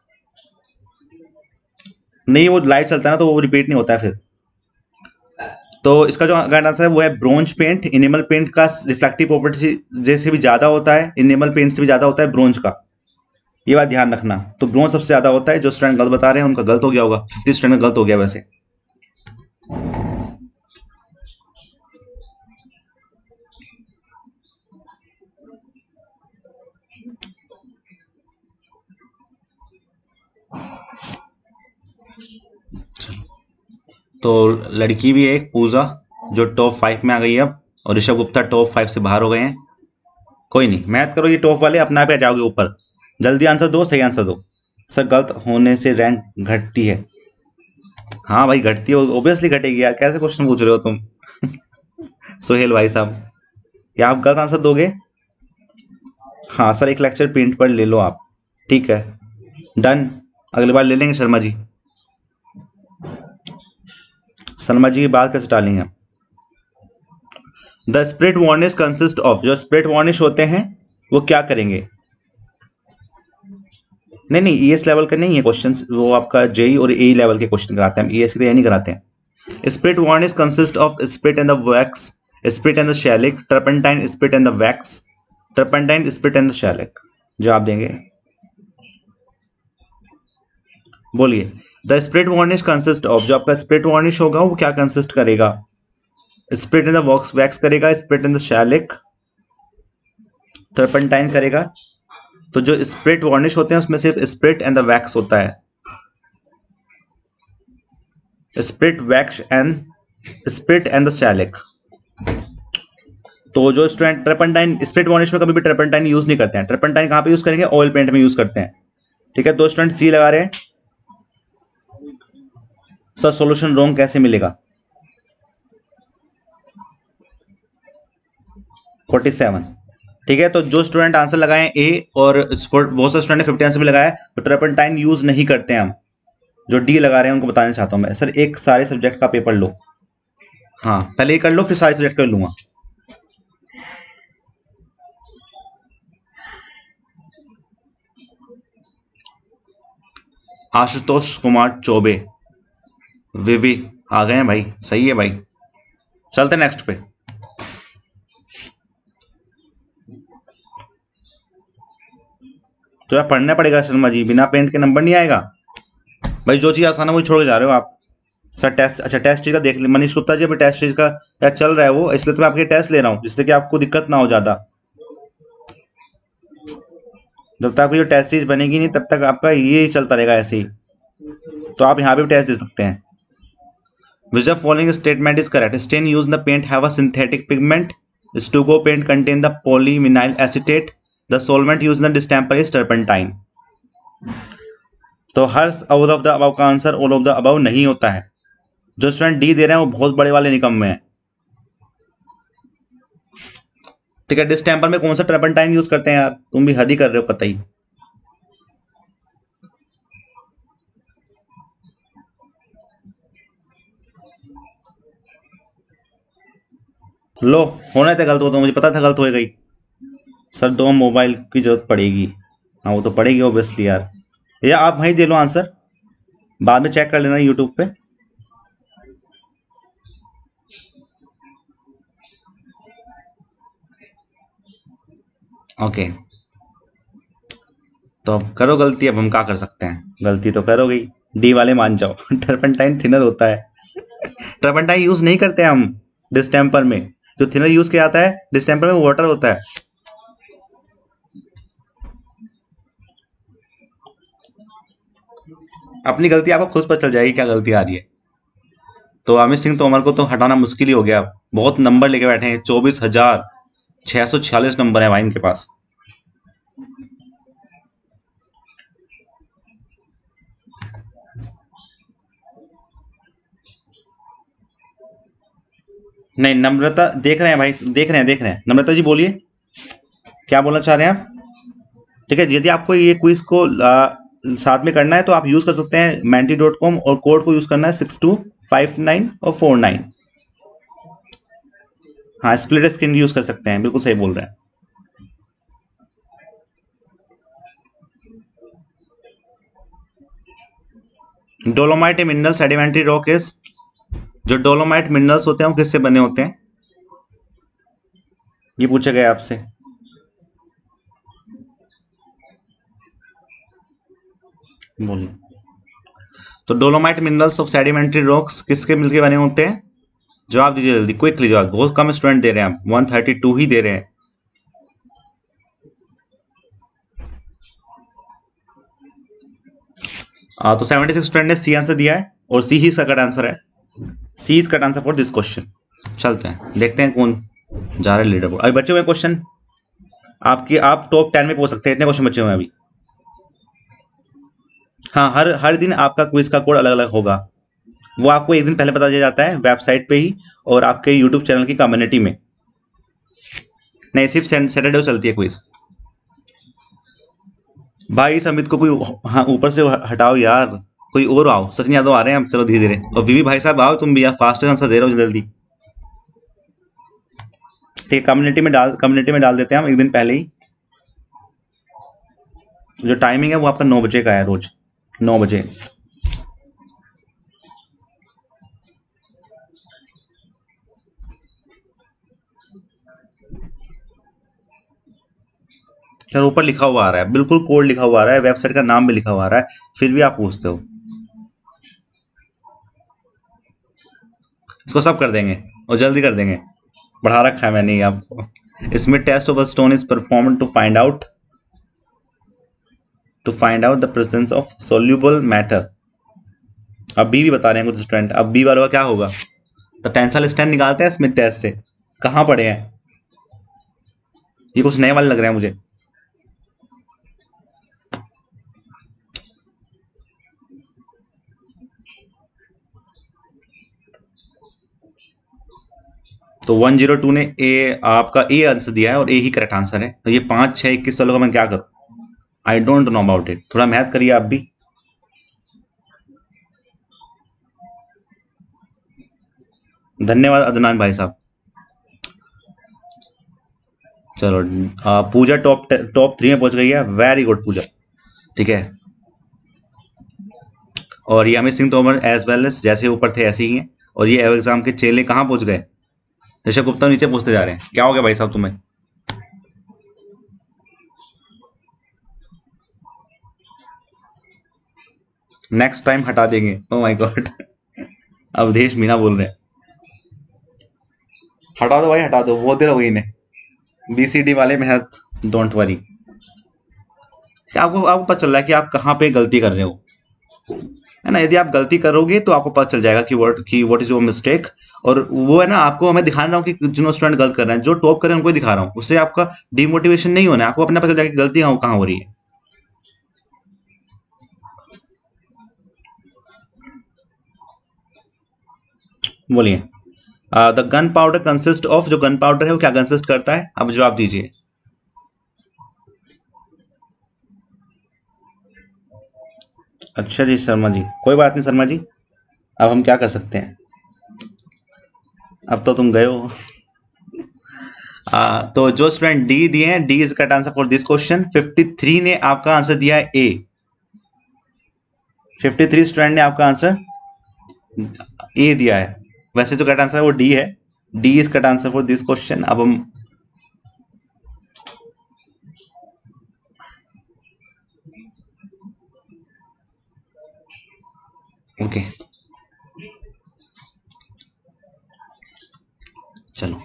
नहीं वो लाइव चलता है ना तो वो रिपीट नहीं होता है फिर। तो इसका जो करेक्ट आंसर है वो है ब्रोंज पेंट। इनेमल पेंट का रिफ्लेक्टिव प्रॉपर्टी जैसे भी ज्यादा होता है, इनेमल पेंट से भी ज्यादा होता है ब्रोंज का। ये बात ध्यान रखना। तो ब्रोंज सबसे ज्यादा होता है। जो स्टूडेंट गलत बता रहे हैं उनका गलत हो गया होगा। फिफ्टी स्टूडेंट गलत हो गया वैसे। तो लड़की भी है एक पूजा जो टॉप फाइव में आ गई है अब, और ऋषभ गुप्ता टॉप फाइव से बाहर हो गए हैं। कोई नहीं, मैथ करो ये टॉप वाले अपने आप ही आ जाओगे ऊपर। जल्दी आंसर दो, सही आंसर दो। सर गलत होने से रैंक घटती है। हाँ भाई घटती है, ऑब्वियसली घटेगी यार, कैसे क्वेश्चन पूछ रहे हो तुम सोहेल भाई साहब, क्या आप गलत आंसर दोगे? हाँ सर एक लेक्चर प्रिंट पर ले लो आप। ठीक है डन, अगली बार ले लेंगे शर्मा जी। शर्मा जी की बात कैसे टालेंगे? The spirit varnish consist of. जो स्प्लिट वार्निश होते हैं वो क्या करेंगे? नहीं नहीं, ईएस लेवल का नहीं है क्वेश्चन, वो आपका जेई और ए लेवल के क्वेश्चन कराते हैं, ईएस की तैयारी नहीं कराते हैं। Spirit varnish consist of spirit and the wax, spirit and the shellac, turpentine spirit and the wax, turpentine spirit and the shellac. जवाब देंगे, बोलिए। The spirit varnish consist of, जो आपका स्प्लिट वार्निश होगा वो क्या कंसिस्ट करेगा? Spirit in the wax wax करेगा, spirit in the shellac, turpentine करेगा। तो जो स्प्लिट वार्निश होते हैं उसमें सिर्फ स्प्लिट एंड द वैक्स होता है, spirit wax and spirit and the shellac. तो जो स्टूडेंट टर्पेंटाइन, स्प्लिट वार्निश में कभी भी टर्पेंटाइन यूज नहीं करते हैं। टर्पेंटाइन कहां पे यूज करेंगे? ऑयल पेंट में यूज करते हैं। ठीक है, दो स्टूडेंट सी लगा रहे हैं। सर सॉल्यूशन रॉन्ग कैसे मिलेगा? Forty seven. ठीक है, तो जो स्टूडेंट आंसर लगाए ए, और बहुत से स्टूडेंट ने फिफ्टी आंसर भी लगाया, तो टर्पेंटाइन यूज नहीं करते हैं हम। जो डी लगा रहे हैं उनको बताना चाहता हूं मैं। सर एक सारे सब्जेक्ट का पेपर लो, हाँ पहले ये कर लो फिर सारे सब्जेक्ट का लूंगा। आशुतोष कुमार चौबे, विवी आ गए हैं भाई, सही है भाई। चलते नेक्स्ट पे। तो यार पढ़ना पड़ेगा शर्मा जी, बिना पेंट के नंबर नहीं आएगा भाई। जो चीज आसान है वही छोड़ के जा रहे हो आप। सर टेस्ट, अच्छा टेस्ट चीज का देख ले, मनीष गुप्ता जी अभी टेस्ट चीज का यार चल रहा है वो, इसलिए तो मैं आपके टेस्ट ले रहा हूँ, जिससे कि आपको दिक्कत ना हो ज्यादा। जब तक आपकी जो टेस्ट सीरीज बनेगी नहीं तब तक आपका ये चलता रहेगा ऐसे ही। तो आप यहाँ पे भी टेस्ट दे सकते हैं। Which the following statement is correct? Stain used in the paint have a synthetic pigment. Stucco paint contain the polyvinyl acetate. The solvent used in the distemper is turpentine. तो हर ऑल ऑफ द अबव का answer all of the above नहीं होता है। जो स्टूडेंट डी दे रहे हैं वो बहुत बड़े वाले निकम में है। ठीक है, डिस्टेंपर में कौन सा टर्पेंटाइन यूज करते हैं यार? तुम भी हद ही कर रहे हो कतई। लो होना था गलत हो तो मुझे पता था गलत हो गई। सर दो मोबाइल की जरूरत पड़ेगी, हाँ वो तो पड़ेगी ऑब्वियसली यार। या आप वहीं दे लो आंसर, बाद में चेक कर लेना यूट्यूब पे। ओके तो अब करो गलती, अब हम क्या कर सकते हैं, गलती तो करोगे ही। डी वाले मान जाओ। टर्पेंटाइन थिनर होता है। टर्पेंटाइन यूज नहीं करते हम डिस्टेंपर में। जो थिनर यूज किया जाता है डिस्टेंपर में वाटर होता है। अपनी गलती आपको खुद पता चल जाएगी क्या गलती आ रही है। तो अमित सिंह तोमर को तो हटाना मुश्किल ही हो गया। बहुत नंबर लेके बैठे हैं, चौबीस हजार छह सौ छियालीस नंबर है भाई इनके पास। नहीं नम्रता देख रहे हैं भाई, देख रहे हैं देख रहे हैं। नम्रता जी बोलिए क्या बोलना चाह रहे हैं आप? ठीक है, यदि आपको ये क्विज को आ, साथ में करना है तो आप यूज कर सकते हैं मैंटी डॉट कॉम, और कोड को यूज करना है सिक्स टू फाइव नाइन और फोर नाइन। हाँ स्प्लिट स्क्रीन यूज कर सकते हैं, बिल्कुल सही बोल रहे हैं। Dolomite mineral sedimentary rock is, जो डोलोमाइट मिनरल्स होते हैं वो किससे बने होते हैं? ये पूछा गया आपसे। बोलिए। तो dolomite minerals of sedimentary rocks किसके मिलके बने होते हैं? जवाब दीजिए जल्दी, क्विकली जवाब। बहुत कम स्टूडेंट दे रहे हैं, आप वन थर्टी टू ही दे रहे हैं। आ, तो सेवेंटी सिक्स स्टूडेंट ने सी आंसर दिया है, और सी ही इसका करेक्ट आंसर है। C is correct answer for this question. चलते हैं देखते हैं कौन जा रहा है लीडर बोर्ड। अभी बचे हुए क्वेश्चन आपकी, आप टॉप टेन में पहुंच सकते हैं, इतने क्वेश्चन बचे हुए हैं अभी। हाँ हर हर दिन आपका क्विज का कोड अलग अलग होगा, वो आपको एक दिन पहले बता दिया जाता है वेबसाइट पे ही, और आपके यूट्यूब चैनल की कम्युनिटी में। नहीं सिर्फ सैटरडे को चलती है क्विज। भाई समित को कोई, हाँ ऊपर से हटाओ यार, कोई और आओ। सचिन यादव आ रहे हैं, चलो धीरे धीरे। और वीवी भाई साहब आओ तुम भी यार, फास्ट आंसर दे रहे हो जल्दी। ठीक है, कम्युनिटी में डाल कम्युनिटी में डाल देते हैं हम एक दिन पहले ही। जो टाइमिंग है वो आपका नौ बजे का है, रोज नौ बजे। सर ऊपर लिखा हुआ आ रहा है, बिल्कुल कोड लिखा हुआ आ रहा है, वेबसाइट का नाम भी लिखा हुआ आ रहा है, फिर भी आप पूछते हो। इसको सब कर देंगे और जल्दी कर देंगे, बढ़ा रखा है मैंने ये आपको। इसमें test of a stone is perform to find out to find out the presence of soluble matter. अब बी भी बता रहे हैं कुछ स्टूडेंट, अब बी वालों का क्या होगा? तो टेंसल स्टैंड निकालते हैं इसमें टेस्ट से, कहाँ पढ़े हैं? ये कुछ नए वाले लग रहे हैं मुझे। तो वन जीरो टू ने ए आपका ए आंसर दिया है और ए ही करेक्ट आंसर है। तो ये पांच छह इक्कीस वालों का मैं क्या करूं? I don't know about it. थोड़ा मैथ करिए आप भी। धन्यवाद अदनान भाई साहब। चलो आ, पूजा टॉप टॉप थ्री में पहुंच गई है, वेरी गुड पूजा, ठीक है। और ये Amit Singh Tomar as well as जैसे ऊपर थे ऐसे ही हैं। और ये एग्जाम के चेले कहाँ पहुंच गए? ऋषभ गुप्ता नीचे पूछते जा रहे हैं, क्या हो गया भाई साहब तुम्हें? नेक्स्ट टाइम हटा देंगे। Oh my god. Awadhesh Meena बोल रहे हैं, हटा दो भाई हटा दो, बहुत देर हो गई इन्हें। बीसीडी वाले मेहनत, डोंट वरी। आपको आपको पता चल रहा है कि आप कहाँ पे गलती कर रहे हो, है ना? यदि आप गलती करोगे तो आपको पता चल जाएगा कि व्हाट कि व्हाट इज योर मिस्टेक। और वो है ना, आपको हमें दिखा रहा हूँ कि जो स्टूडेंट गलत कर रहे हैं, जो टॉप कर रहे हैं उनको ही दिखा रहा हूँ, उससे आपका डिमोटिवेशन नहीं होना है, आपको अपना पता चल जाएगा कि गलती कहाँ कहाँ हो रही है। बोलिए। The gunpowder consist of, जो गन पाउडर है वो क्या कंसिस्ट करता है? अब जवाब दीजिए। अच्छा जी शर्मा जी, कोई बात नहीं शर्मा जी, अब हम क्या कर सकते हैं, अब तो तुम गए हो। आ, तो जो स्टूडेंट डी दिए हैं, D is correct answer for this question. Fifty three ने आपका आंसर दिया है ए। फिफ्टी थ्री स्टूडेंट ने आपका आंसर ए दिया है। वैसे जो करेक्ट आंसर है वो डी है। D is correct answer for this question. अब हम ओके okay, चलो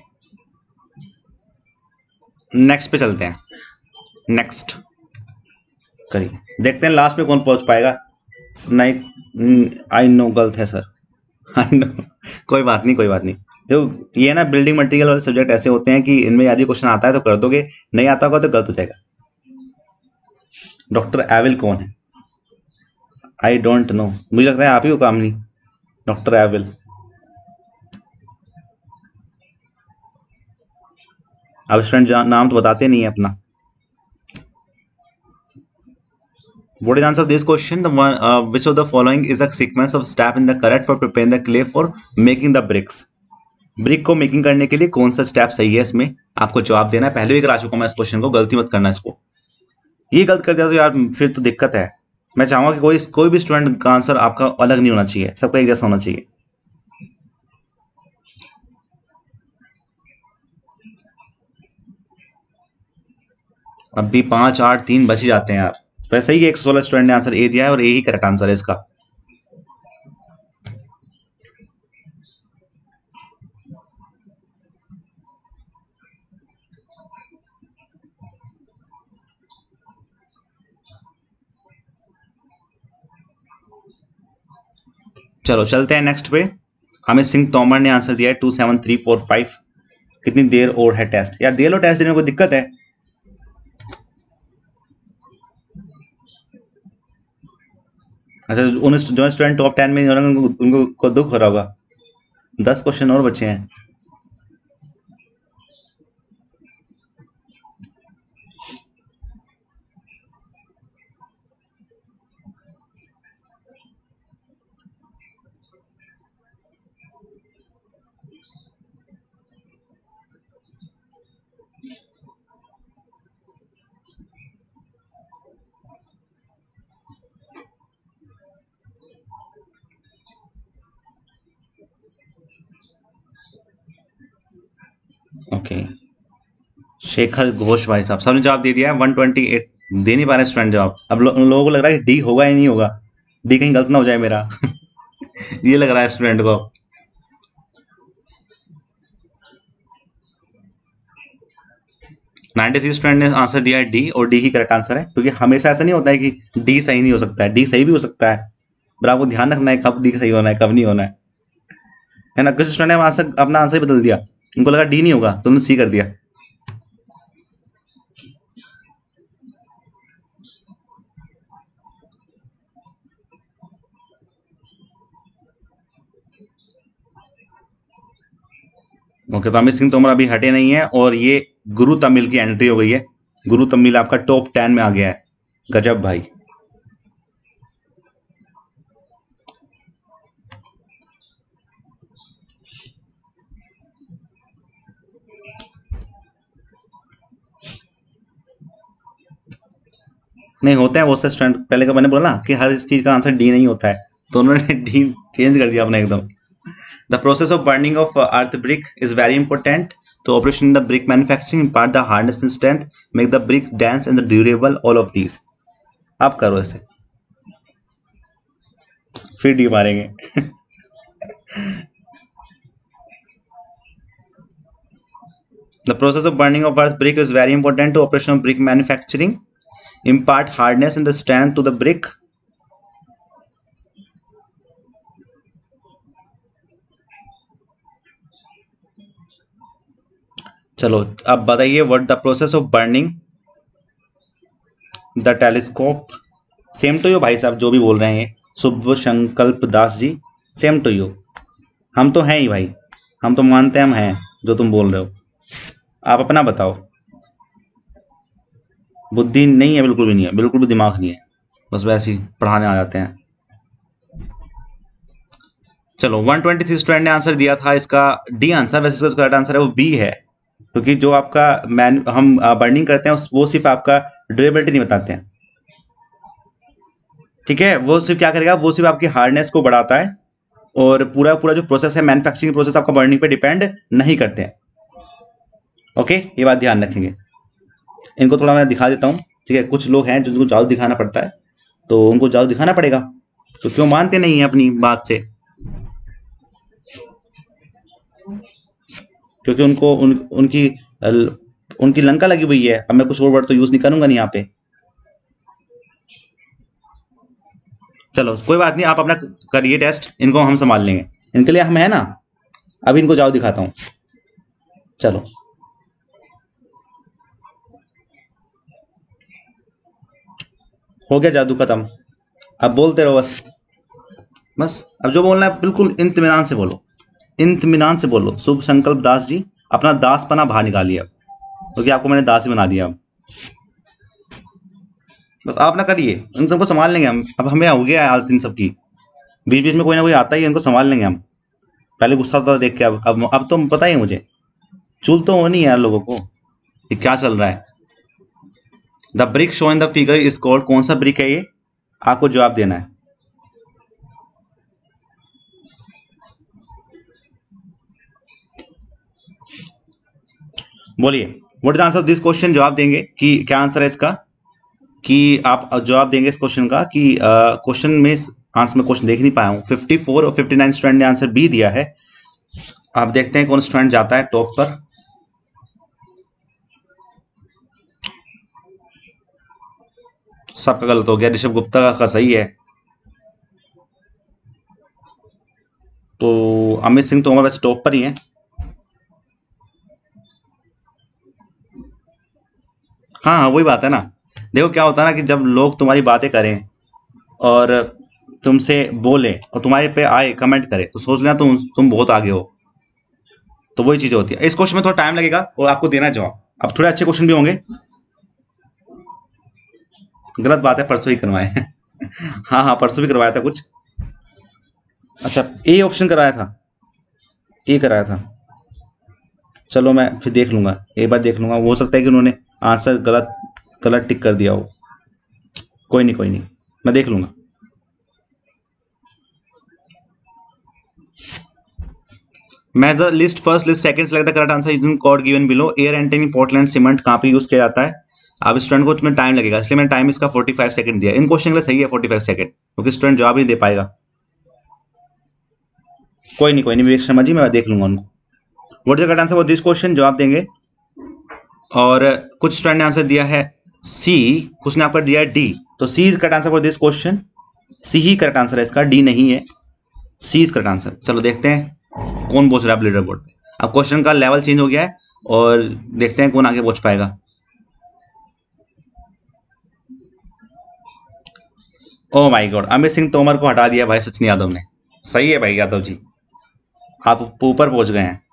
नेक्स्ट पे चलते हैं। नेक्स्ट करिए, देखते हैं लास्ट में कौन पहुंच पाएगा। स्नाइप आई नो गलत है सर। I know. कोई बात नहीं कोई बात नहीं। जो ये ना बिल्डिंग मटेरियल वाले सब्जेक्ट ऐसे होते हैं कि इनमें यदि क्वेश्चन आता है तो कर दोगे, नहीं आता होगा तो गलत हो जाएगा। डॉक्टर एविल कौन है? आई डोंट नो, मुझे लगता है आप ही हो काम नहीं। डॉक्टर एविल, अब स्टूडेंट नाम तो बताते नहीं है अपना। What is the answer of this question? The one, uh, which of the following is a sequence of step in the correct for preparing the clay for making the bricks? Brick को मेकिंग करने के लिए कौन सा स्टेप सही है, इसमें आपको जवाब देना है। पहले भी करा चुका हूं मैं इस क्वेश्चन को, गलती मत करना इसको। ये गलत कर दिया तो यार फिर तो दिक्कत है। मैं चाहूंगा कि कोई कोई भी स्टूडेंट का आंसर आपका अलग नहीं होना चाहिए, सबका एक जैसा होना चाहिए। अब भी पांच आठ तीन बच ही जाते हैं यार। वैसे ही एक सौ सोलह स्टूडेंट ने आंसर ए दिया है और ए ही करेक्ट आंसर है इसका। चलो चलते हैं नेक्स्ट पे। अमित सिंह तोमर ने आंसर दिया है two seven three four five. कितनी देर और है टेस्ट? यार दे लो टेस्ट, देने में कोई दिक्कत है? अच्छा, उन जो स्टूडेंट टॉप टेन में नहीं हो रहे उनको, उनको को दुख हो रहा होगा। दस क्वेश्चन और बचे हैं। शेखर घोष भाई साहब, सबने जवाब दे दिया है। वन ट्वेंटी एट दे नहीं पा रहे स्टूडेंट जवाब। अब लो, उन लोगों को लग रहा है कि डी होगा ही नहीं होगा, डी कहीं गलत ना हो जाए मेरा ये लग रहा है स्टूडेंट को। नाइन्टी थ्री स्टूडेंट ने आंसर दिया है डी, और डी ही करेक्ट आंसर है, क्योंकि हमेशा ऐसा नहीं होता है कि डी सही नहीं हो सकता है, डी सही भी हो सकता है, पर आपको ध्यान रखना है कब डी सही होना है कब नहीं होना है है ना। कुछ स्टूडेंट ने आंसर अपना आंसर ही बदल दिया, उनको लगा डी नहीं होगा तो उन्होंने सी कर दिया। ओके, तो अमित सिंह तोमर अभी हटे नहीं है, और ये गुरु तमिल की एंट्री हो गई है। गुरु तमिल आपका टॉप टेन में आ गया है। गजब भाई। नहीं होते हैं वो से स्टूडेंट, पहले का मैंने बोला ना कि हर चीज का आंसर डी नहीं होता है, तो उन्होंने डी चेंज कर दिया अपने एकदम। The process of burning of earth brick is very important तो operation in the brick manufacturing impart the hardness and strength, make the brick dense and durable, all of these. आप करो ऐसे, फिर डी मारेंगे The process of burning of earth brick is very important to operation of brick manufacturing. Impart hardness and the strength to the brick. चलो अब बताइए, what the process of burning the telescope. Same to you भाई साहब, जो भी बोल रहे हैं Shubh Sankalp Das ji, same to you. हम तो हैं ही भाई, हम तो मानते हैं हम हैं जो तुम बोल रहे हो। आप अपना बताओ। बुद्धि नहीं है, बिल्कुल भी नहीं है, बिल्कुल भी दिमाग नहीं है, बस वैसे ही पढ़ाने आ जाते हैं। चलो वन ट्वेंटी थ्री स्टूडेंट ने आंसर दिया था इसका डी आंसर, वैसे इसका करेक्ट आंसर है वो बी है, क्योंकि जो आपका मैन हम बर्निंग करते हैं वो सिर्फ आपका ड्यूरेबिलिटी नहीं बताते हैं, ठीक है। वो सिर्फ क्या करेगा, वो सिर्फ आपकी हार्डनेस को बढ़ाता है, और पूरा पूरा जो प्रोसेस है मैन्युफैक्चरिंग प्रोसेस आपका बर्निंग पे डिपेंड नहीं करते हैं। ओके, ये बात ध्यान रखेंगे। इनको थोड़ा मैं दिखा देता हूँ, ठीक है। कुछ लोग हैं जिनको जादू दिखाना पड़ता है, तो उनको जादू दिखाना पड़ेगा, तो क्यों मानते नहीं है अपनी बात से, क्योंकि उनको उन, उनकी उनकी लंका लगी हुई है। अब मैं कुछ और वर्ड तो यूज नहीं करूंगा नहीं यहाँ पे। चलो कोई बात नहीं, आप अपना करिए टेस्ट, इनको हम संभाल लेंगे, इनके लिए हम है ना। अब इनको जादू दिखाता हूँ, चलो। हो गया जादू खत्म, अब बोलते रहो बस बस अब जो बोलना है बिल्कुल इत्मीनान से बोलो, इत्मीनान से बोलो। शुभ संकल्प दास जी, अपना दास पना बाहर निकालिए अब, क्योंकि तो आपको मैंने दास ही बना दिया। अब बस आप ना करिए, इन सबको संभाल लेंगे हम। अब हमें हो गया हालत इन सबकी, बीच बीच में कोई ना कोई आता ही, इनको संभाल लेंगे हम। पहले गुस्सा होता था देख के, अब अब अब तो पता ही है मुझे, चूल तो होनी है यार लोगों को, ये क्या चल रहा है। The brick show in the figure is called, कौन सा ब्रिक है ये, आपको जवाब देना है। बोलिए what is answer of this question, जवाब देंगे कि क्या आंसर है इसका, कि आप जवाब देंगे इस क्वेश्चन का कि क्वेश्चन में आंसर में क्वेश्चन देख नहीं पाया हूँ। फिफ्टी फोर और फिफ्टी नाइन स्टूडेंट ने आंसर बी दिया है। आप देखते हैं कौन स्टूडेंट जाता है टॉप पर। सबका गलत हो गया, ऋषभ गुप्ता का, का सही है। तो अमित सिंह तोमर वैसे टॉप पर ही है। हाँ हाँ वही बात है ना। देखो क्या होता है ना कि जब लोग तुम्हारी बातें करें और तुमसे बोले और तुम्हारे पे आए कमेंट करे, तो सोच लेना तुम तुम बहुत आगे हो। तो वही चीज होती है। इस क्वेश्चन में थोड़ा टाइम लगेगा और आपको देना है जवाब। अब थोड़े अच्छे क्वेश्चन भी होंगे। गलत बात है, परसों ही करवाए हाँ हाँ परसों भी करवाया था कुछ। अच्छा ए ऑप्शन कराया था, ए कराया था। चलो मैं फिर देख लूंगा, एक बार देख लूंगा, हो सकता है कि उन्होंने आंसर गलत गलत टिक कर दिया हो। कोई नहीं कोई नहीं, मैं देख लूंगा। मैं the list first list second select the correct answer using code given below. Air entraining Portland cement कहाँ पे यूज किया जाता है? अब स्टूडेंट को उसमें टाइम लगेगा, इसलिए मैंने टाइम इसका पैंतालीस सेकंड दिया। इन क्वेश्चन के लिए सही है पैंतालीस सेकंड, क्योंकि स्टूडेंट जवाब नहीं दे पाएगा। कोई नहीं कोई नहीं विवेक शर्मा जी, मैं देख लूंगा उनको। What is the correct answer for this question, जवाब देंगे। और कुछ स्टूडेंट ने आंसर दिया है सी, कुछ ने आपका दिया है डी। तो C is correct answer for this question. C ही करेक्ट आंसर है इसका, डी नहीं है, सी इज करेक्ट आंसर। चलो देखते हैं कौन पहुंच रहा है लीडर बोर्ड पे। अब क्वेश्चन का लेवल चेंज हो गया है और देखते हैं कौन आगे पहुंच पाएगा। Oh my god, Amit Singh Tomar को हटा दिया भाई सचिन यादव ने। सही है भाई यादव जी, आप ऊपर पहुंच गए हैं।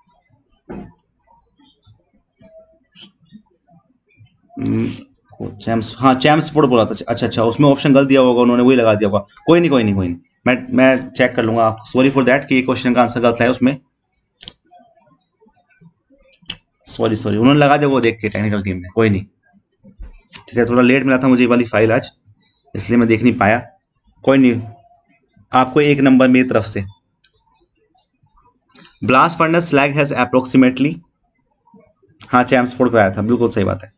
चैम्स, हाँ चैम्स फूड बोला था। अच्छा अच्छा, उसमें ऑप्शन गलत दिया होगा उन्होंने, वही लगा दिया होगा। कोई नहीं कोई नहीं कोई नहीं, मैं मैं चेक कर लूंगा। सॉरी फॉर दैट कि क्वेश्चन का आंसर गलत है उसमें। सॉरी सॉरी, उन्होंने लगा दिया वो देख के टेक्निकल टीम ने। कोई नहीं, ठीक है, थोड़ा लेट मिला था मुझे ये वाली फाइल आज, इसलिए मैं देख नहीं पाया। कोई नहीं, आपको एक नंबर मेरी तरफ से। Blast furnace slag has approximately, हाँ चैम्स फूड कराया था, बिल्कुल सही बात है।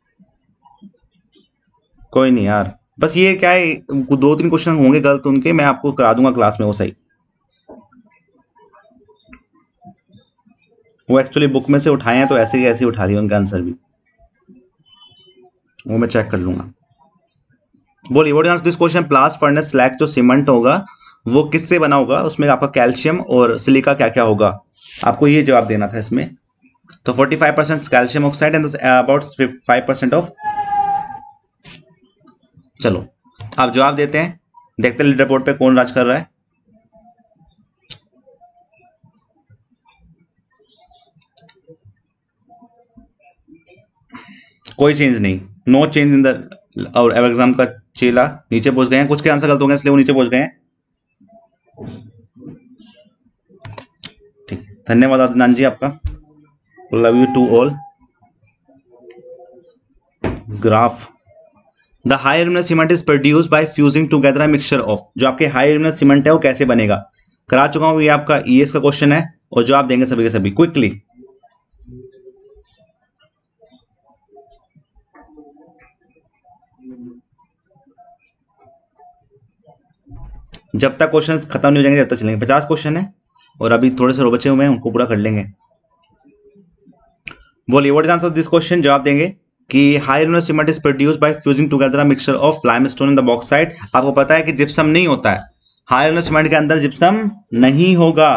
कोई नहीं यार, बस ये क्या है, दो तीन क्वेश्चन होंगे गलत उनके, मैं आपको करा दूंगा क्लास में वो सही। वो एक्चुअली बुक में से उठाए हैं तो ऐसे ही ऐसे ही उठा लिया उनका आंसर भी, वो मैं चेक कर लूंगा। बोलिए what is this question, blast furnace slag जो सीमेंट होगा वो किससे बना होगा, उसमें आपका कैल्शियम और सिलिका क्या क्या होगा, आपको ये जवाब देना था इसमें। तो पैंतालीस percent calcium oxide and about five percent of. चलो आप जवाब देते हैं, देखते हैं लीडर बोर्ड पे कौन राज कर रहा है। कोई चेंज नहीं, नो चेंज इन द और एग्जाम का चेला नीचे पहुंच गए हैं। कुछ के आंसर गलत हो गए इसलिए वो नीचे पहुंच गए हैं। ठीक है, धन्यवाद आदिनान जी आपका, love you to all. Graph, the high aluminous cement is produce by fusing together a mixture of. जो आपके हाई एल्यूमिनस सीमेंट है वो कैसे बनेगा, करा चुका हूं, ये आपका ईएस का क्वेश्चन है और जो आप देंगे सभी के सभी क्विकली। जब तक क्वेश्चन खत्म नहीं हो जाएंगे जब तक चलेंगे। पचास क्वेश्चन है और अभी थोड़े से रो बचे हुए हैं, उनको पूरा कर लेंगे। बोलिए what is answer this question, जवाब देंगे कि high aluminous cement is produce by fusing together a mixture of limestone in the bauxite. आपको पता है कि जिप्सम नहीं होता है हाई एल्यूमिनस सीमेंट के अंदर, जिप्सम नहीं होगा।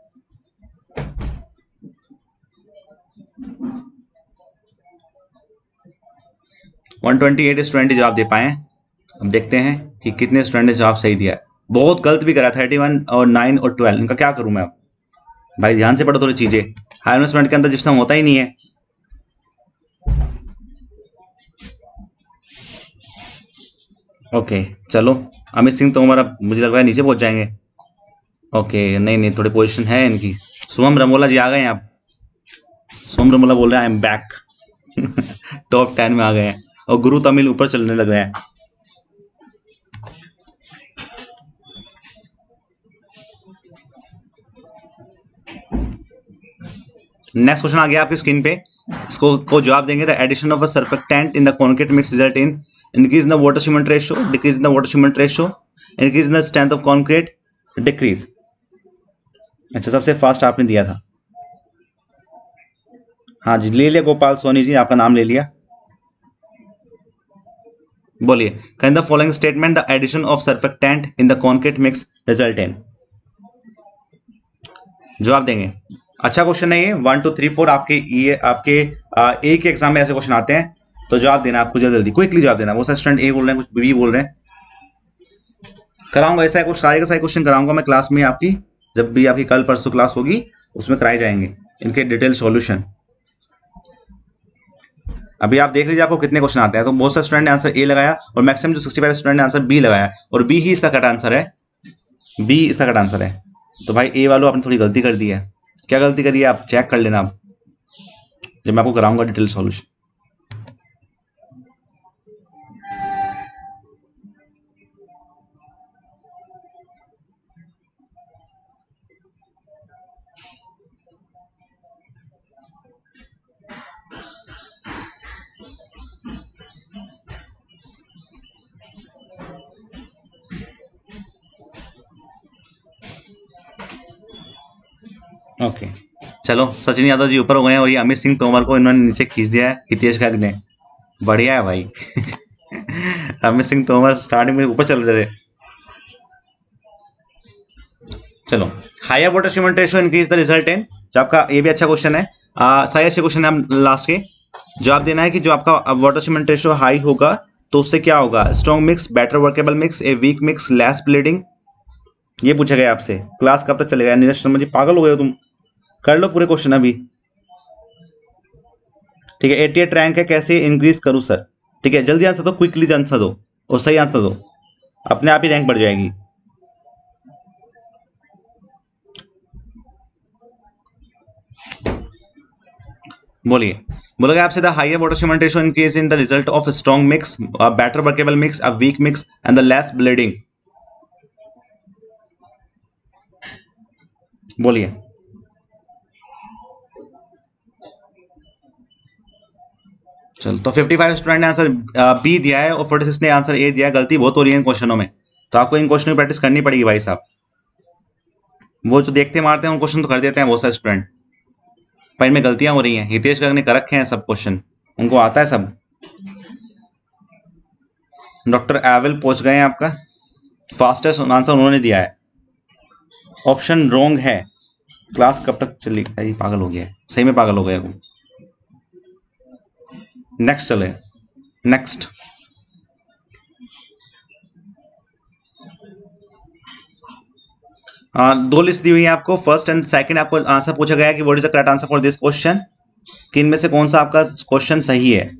एक सौ अट्ठाईस स्टूडेंट जवाब दे पाए। अब देखते हैं कि कितने स्टूडेंट ने जवाब सही दिया है। बहुत गलत भी करा, थर्टी वन और नाइन और ट्वेल्व, इनका क्या करूं मैं अब? भाई ध्यान से पढ़ो थोड़ी चीजें, हाई एल्यूमिनस सीमेंट के अंदर जिप्सम होता ही नहीं है। ओके चलो, अमित सिंह तोमर अब मुझे लग रहा है नीचे पहुंच जाएंगे। ओके नहीं नहीं, थोड़ी पोजीशन है इनकी। सुमम रमोला जी आ गए हैं आप, सुमम रमोला बोल रहे हैं I am back top ten में आ गए हैं और गुरु तमिल ऊपर चलने लग गए हैं। नेक्स्ट क्वेश्चन आ गया आपकी स्क्रीन पे, इसको को जवाब देंगे। The addition of a surfactant in the concrete mix result in increase in the water cement ratio, decrease in the water cement ratio, increase in the strength of concrete, decrease. अच्छा सबसे फास्ट आपने दिया था, हाँ जी ले लिया गोपाल सोनी जी, आपका नाम ले लिया। बोलिए can the following statement the addition of surfactant in the concrete mix result in, जवाब देंगे। अच्छा क्वेश्चन है ये, वन टू थ्री फोर आपके ये आपके आ, एक एग्जाम में ऐसे क्वेश्चन आते हैं, तो जवाब देना आपको जल्दी जल्दी क्विकली जवाब देना। वो सब स्टूडेंट ए बोल रहे हैं, कुछ बी बोल रहे हैं। कराऊंगा ऐसा कुछ सारे का सारे क्वेश्चन कराऊंगा मैं क्लास में आपकी, जब भी आपकी कल परसों क्लास होगी उसमें कराए जाएंगे इनके डिटेल सॉल्यूशन। अभी आप देख लीजिए आपको कितने क्वेश्चन आते हैं। तो बहुत सारे स्टूडेंट ने आंसर ए लगाया और मैक्सिमम जो सिक्सटी फाइव स्टूडेंट ने आंसर बी लगाया, और बी ही इसका कट आंसर है, बी इसका कट आंसर है। तो भाई ए वालों आपने थोड़ी गलती कर दी है। क्या गलती करी है आप चेक कर लेना आप, जब मैं आपको कराऊंगा डिटेल सॉल्यूशन। ओके चलो, सचिन यादव जी ऊपर हो गए हैं और ये अमित सिंह तोमर को इन्होंने नीचे खींच दिया है हितेश गर्ग ने। बढ़िया है भाई। अमित सिंह तोमर स्टार्टिंग में ऊपर चल रहे थे। चलो, higher water cement ratio increase the result in, जो आपका ये भी अच्छा क्वेश्चन है, सारे अच्छे क्वेश्चन है लास्ट के। जवाब देना है कि जो आपका वाटर स्टीममेंट रेशियो हाई होगा तो उससे क्या होगा, strong mix, better workable mix, a weak mix, less bleeding. ये पूछा गया आपसे। क्लास कब तक चलेगा? नीरज शर्मा जी पागल हो गए हो तुम, कर लो पूरे क्वेश्चन अभी। ठीक है, एटी एट रैंक है, कैसे इंक्रीज करूं सर? ठीक है, जल्दी आंसर दो, क्विकली आंसर दो और सही आंसर दो, अपने आप ही रैंक बढ़ जाएगी। बोलिए, बोला गया आपसे the higher water cement ratio increase in the result of strong mix, better workable mix, a weak mix and the less bleeding. बोलिए। चलो, तो पचपन स्टूडेंट ने आंसर बी दिया है और छियालीस ने आंसर ए दिया है। गलती बहुत हो रही है इन क्वेश्चनों में, तो आपको इन क्वेश्चनों की प्रैक्टिस करनी पड़ेगी भाई साहब। वो जो देखते मारते हैं उन क्वेश्चन तो कर देते हैं बहुत सारे स्टूडेंट, पर इनमें गलतियां हो रही हैं। हितेश गर्ग ने कर रखे हैं सब क्वेश्चन, उनको आता है सब। डॉक्टर एविल पहुंच गए हैं आपका, फास्टेस्ट आंसर उन्होंने दिया है। ऑप्शन रॉन्ग है। क्लास कब तक चलेगी? पागल हो गया है, सही में पागल हो गया वो। नेक्स्ट चले, नेक्स्ट। दो लिस्ट दी हुई है आपको, फर्स्ट एंड सेकंड। आपको आंसर पूछा गया कि what is the correct answer for this question, कि इनमें से कौन सा आपका क्वेश्चन सही है।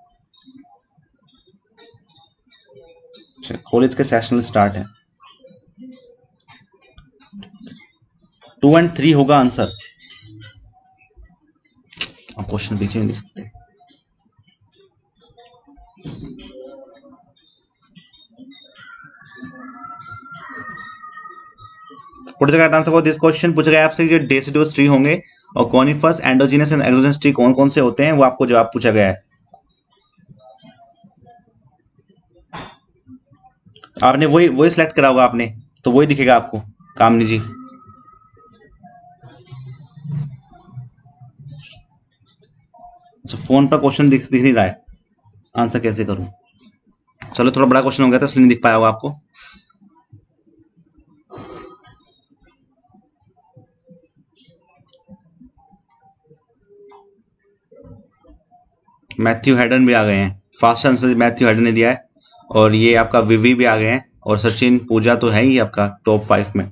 कॉलेज के सेशनल स्टार्ट है, टू एंड थ्री होगा आंसर। आप क्वेश्चन पीछे नहीं सकते। What is the correct answer for this question पूछा गया आपसे, जो डेसिडुअस ट्री होंगे और conifers, endogenous and exogenous tree कौन कौन से होते हैं, वो आपको जवाब पूछा गया है। आपने वही वही सिलेक्ट करा होगा आपने, तो वही दिखेगा आपको। कामनी जी, अच्छा फोन पर क्वेश्चन दिख दिख नहीं रहा है, आंसर कैसे करूं? चलो, थोड़ा बड़ा क्वेश्चन हो गया था इसलिए नहीं दिख पाया होगा आपको। मैथ्यू हेडन भी आ गए हैं, फास्ट आंसर मैथ्यू हेडन ने दिया है। और ये आपका विवी भी आ गए हैं, और सचिन पूजा तो है ही आपका टॉप फाइव में,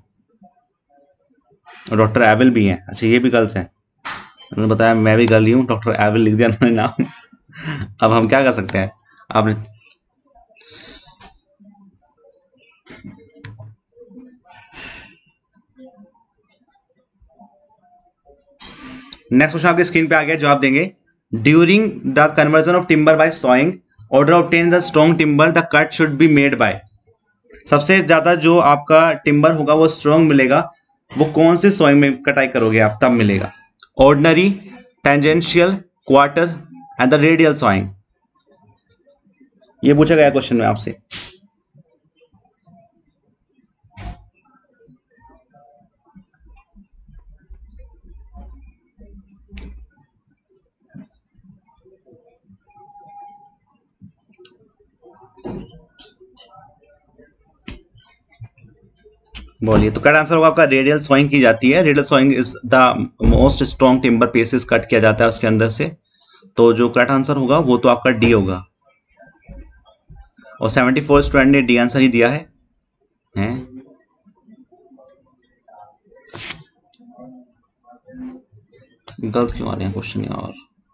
और डॉक्टर एविल भी हैं। अच्छा, ये भी गर्ल्स हैं, उन्होंने बताया मैं भी गर्ल ही हूँ, डॉक्टर एविल लिख दिया उन्होंने नाम। अब हम क्या कर सकते हैं? आपने नेक्स्ट क्वेश्चन आपकी स्क्रीन पे आ गया, जवाब देंगे। During the conversion of timber by sawing, order obtain the strong timber the cut should be made by. सबसे ज्यादा जो आपका टिम्बर होगा वो स्ट्रॉन्ग मिलेगा, वो कौन से सॉइंग में कटाई करोगे आप, तब मिलेगा। Ordinary, tangential, quarter and the radial sawing. ये पूछा गया क्वेश्चन में आपसे। बोलिए, तो करेक्ट आंसर होगा आपका रेडियल सॉइंग की जाती है। Radial sawing is the most strong timber pieces cut किया जाता है उसके अंदर से, तो जो करेक्ट आंसर होगा वो तो आपका डी होगा। और सेवेंटी फोर स्टूडेंट ने डी आंसर ही दिया है, हैं? गलत क्यों आ रहे हैं क्वेश्चन यार?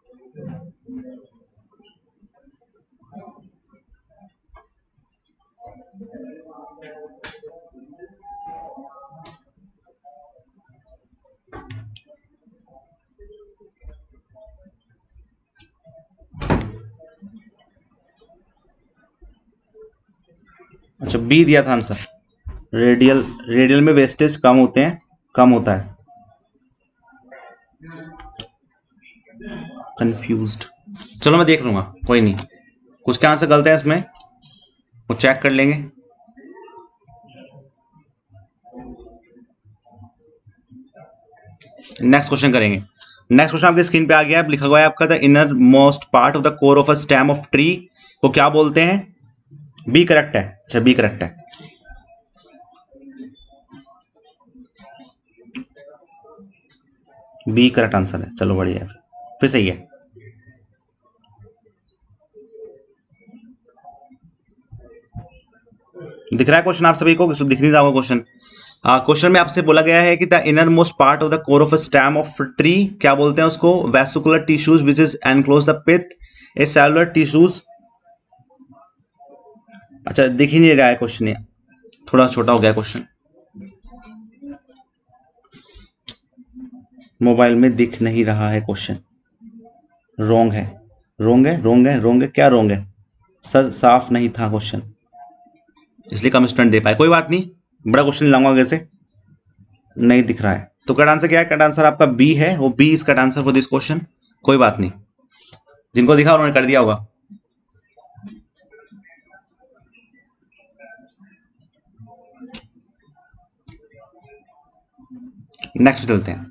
अच्छा, बी दिया था आंसर। रेडियल, रेडियल में वेस्टेज कम होते हैं, कम होता है। कंफ्यूज्ड, चलो मैं देख लूंगा, कोई नहीं। कुछ क्या आंसर गलत है इसमें, वो चेक कर लेंगे। नेक्स्ट क्वेश्चन करेंगे। नेक्स्ट क्वेश्चन आपकी स्क्रीन पे आ गया है, लिखा हुआ है आपका the inner most part of the core of a stem of tree को क्या बोलते हैं? बी करेक्ट है। अच्छा बी करेक्ट है। बी करेक्ट आंसर है। चलो बढ़िया है, फिर सही है। दिख रहा है क्वेश्चन आप सभी को? दिख नहीं रहा होगा क्वेश्चन? क्वेश्चन में आपसे बोला गया है कि the inner most part of the core of a stem of tree क्या बोलते हैं उसको? Vesicular tissues which is enclose the pith a cellular tissues. अच्छा दिख ही नहीं रहा है क्वेश्चन, ये थोड़ा छोटा हो गया क्वेश्चन, मोबाइल में दिख नहीं रहा है क्वेश्चन। रोंग है, रोंग है, रोंग है, रोंग है, क्या रोंग है सर? साफ नहीं था क्वेश्चन, इसलिए कम स्टूडेंट दे पाए। कोई बात नहीं, बड़ा क्वेश्चन लाऊंगा आगे से। नहीं दिख रहा है तो करेक्ट आंसर क्या है? करेक्ट आंसर आपका बी है, वो B is correct answer for this question. कोई बात नहीं, जिनको दिखा उन्होंने कर दिया होगा। नेक्स्ट पे चलते हैं।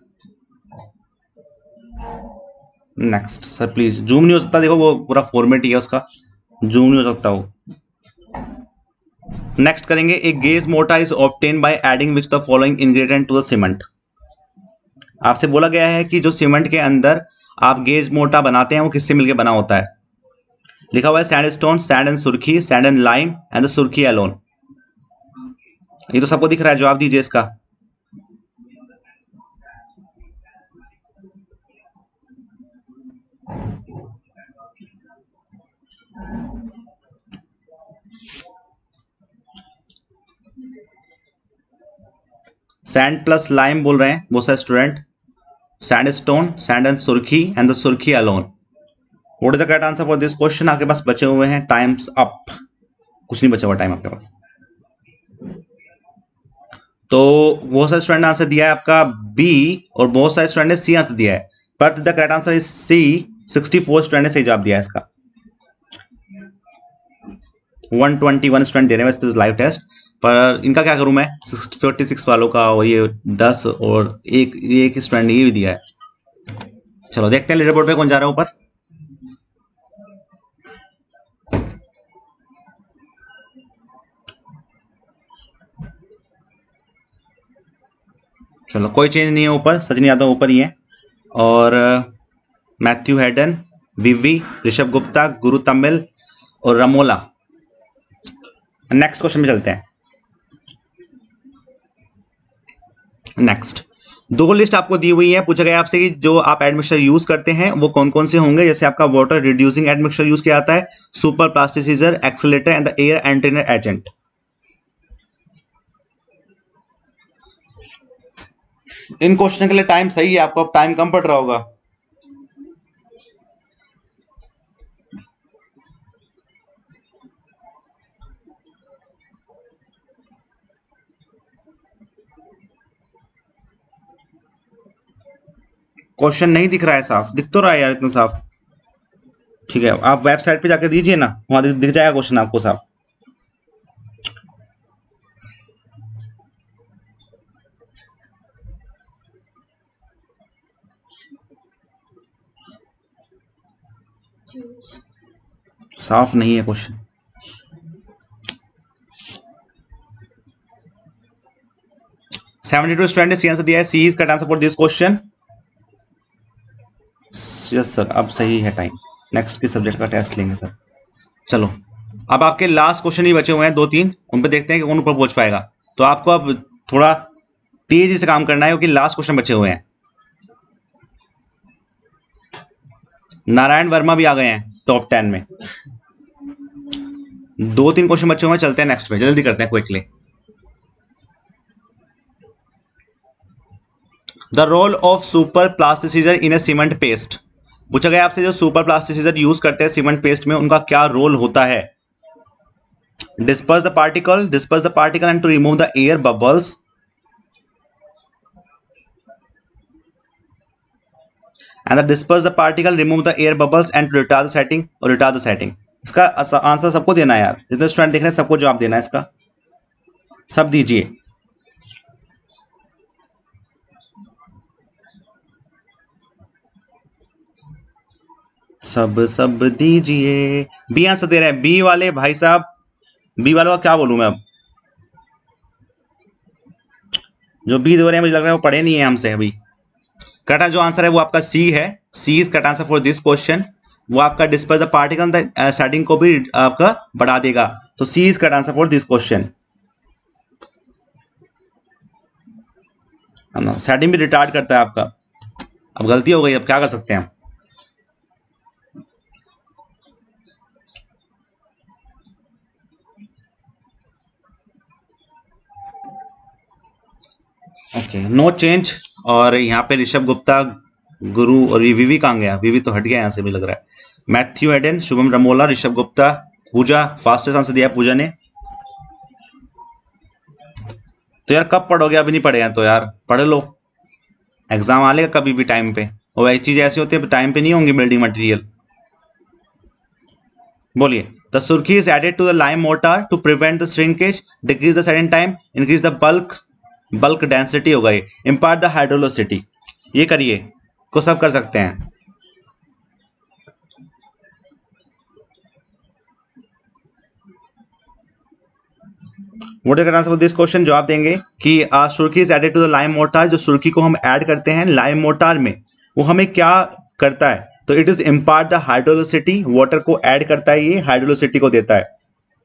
नेक्स्ट सर प्लीज, जूम नहीं हो सकता? देखो वो पूरा फॉर्मेट ही है उसका, जूम नहीं हो सकता वो। नेक्स्ट करेंगे, एक gauge mortar is obtain by adding which the following ingredient to the cement. आपसे बोला गया है कि जो सीमेंट के अंदर आप गेज मोर्टार बनाते हैं वो किससे मिलकर बना होता है? लिखा हुआ है sandstone, sand and surkhi, sand and lime and the surkhi alone. ये तो सबको दिख रहा है, जवाब दीजिए इसका। सैंड प्लस लाइम बोल रहे हैं बहुत सारे student. Sandstone, sand and surkhi and the surkhi alone. What is the correct answer for this question? आपके पास बचे हुए हैं टाइम्स अप, कुछ नहीं बचा हुआ टाइम आपके पास। तो बहुत सारे स्टूडेंट ने आंसर दिया है आपका बी और बहुत सारे स्टूडेंट ने सी आंसर दिया है, but the correct answer is C. Sixty four student ने सही जवाब दिया है इसका। वन ट्वेंटी वन स्टूडेंट दे रहे हैं वैसे तो लाइव टेस्ट, पर इनका क्या करूं मैं? फोर्टी सिक्स वालों का और ये दस और एक एक स्टूडेंट ने ये भी दिया है। चलो देखते हैं लीडर बोर्ड पे कौन जा रहा है ऊपर। चलो कोई चेंज नहीं है ऊपर, सचिन यादव ऊपर ही है, और मैथ्यू हैडन, विवी, ऋषभ गुप्ता, गुरु तमिल और रमोला। नेक्स्ट क्वेश्चन में चलते हैं। नेक्स्ट दो लिस्ट आपको दी हुई है, पूछा गया आपसे कि जो आप एडमिक्सचर यूज करते हैं वो कौन कौन से होंगे। जैसे आपका वाटर रिड्यूसिंग एडमिक्सचर यूज किया जाता है, super plasticizer, accelerator and the air entrainer agent. इन क्वेश्चन के लिए टाइम सही है आपको, अब टाइम कम पड़ रहा होगा। क्वेश्चन नहीं दिख रहा है साफ? दिख तो रहा है यार इतना साफ। ठीक है आप वेबसाइट पे जाके दीजिए ना, वहां दिख, दिख जाएगा क्वेश्चन आपको साफ। साफ नहीं है क्वेश्चन। सेवेंटी टू स्टूडेंट ने सी आंसर दिया है, C is correct answer for this question. Yes sir अब सही है टाइम। नेक्स्ट के सब्जेक्ट का टेस्ट लेंगे सर। चलो अब आपके लास्ट क्वेश्चन ही बचे हुए हैं दो तीन, उन पे देखते हैं कि कौन ऊपर पहुंच पाएगा। तो आपको अब थोड़ा तेजी से काम करना है क्योंकि लास्ट क्वेश्चन बचे हुए हैं। नारायण वर्मा भी आ गए हैं टॉप टेन में। दो तीन क्वेश्चन बचे हुए हैं, चलते हैं नेक्स्ट में, जल्दी करते हैं quickly. The role of super plasticizer in a cement paste. पूछा गया आपसे जो सुपर प्लास्टिसाइजर यूज करते हैं सीमेंट पेस्ट में उनका क्या रोल होता है। Disperse the particle, disperse the particle and to remove the air bubbles, and disperse the particle, remove the air bubbles and to retard the setting और रिटार्ड द सेटिंग। इसका आंसर सबको देना है यार, जितने स्टूडेंट देख रहे हैं सबको जवाब देना है इसका, सब दीजिए। सब सब दीजिए। बी आंसर दे रहे हैं बी वाले भाई साहब। बी वालों का क्या बोलूं मैं अब, जो बी दे रहे हैं मुझे लग रहा है वो पढ़े नहीं है हमसे अभी। करेक्ट जो आंसर है वो आपका सी है। C is correct answer for this question. वो आपका डिस्पर्स द पार्टिकल सेटिंग को भी आपका बढ़ा देगा। तो C is correct answer for this question. Setting भी रिटार्ड करता है आपका। अब गलती हो गई, अब क्या कर सकते हैं हम। Okay no change. और यहाँ पे ऋषभ गुप्ता, गुरु और वीवी कहाँ गया? वीवी तो हट गया यहाँ से भी लग रहा है। Matthew Hayden, Shubham Ramola, Rishabh Gupta, Pooja. Fastest answer दिया पूजा ने। तो यार कब पढ़ोगे? अभी नहीं पढ़े हैं तो यार पढ़ लो, एग्जाम आ लेगा कभी भी टाइम पे। और वही चीज ऐसी होती है टाइम पे नहीं होंगी बिल्डिंग मटेरियल। बोलिए। The surkhi is added to the lime mortar to prevent the shrinkage, decrease the setting time, increase the bulk bulk density होगा ये, इम्पार्ट द हाइड्रोलोसिटी। ये करिए, को सब कर सकते हैं। What is the answer for this question? जवाब देंगे कि surkhi is added to the lime mortar. जो सुर्खी को हम ऐड करते हैं लाइम मोर्टार में, वो हमें क्या करता है? तो it is impart the hydraulicity. Water को ऐड करता है, ये हाइड्रोलोसिटी को देता है।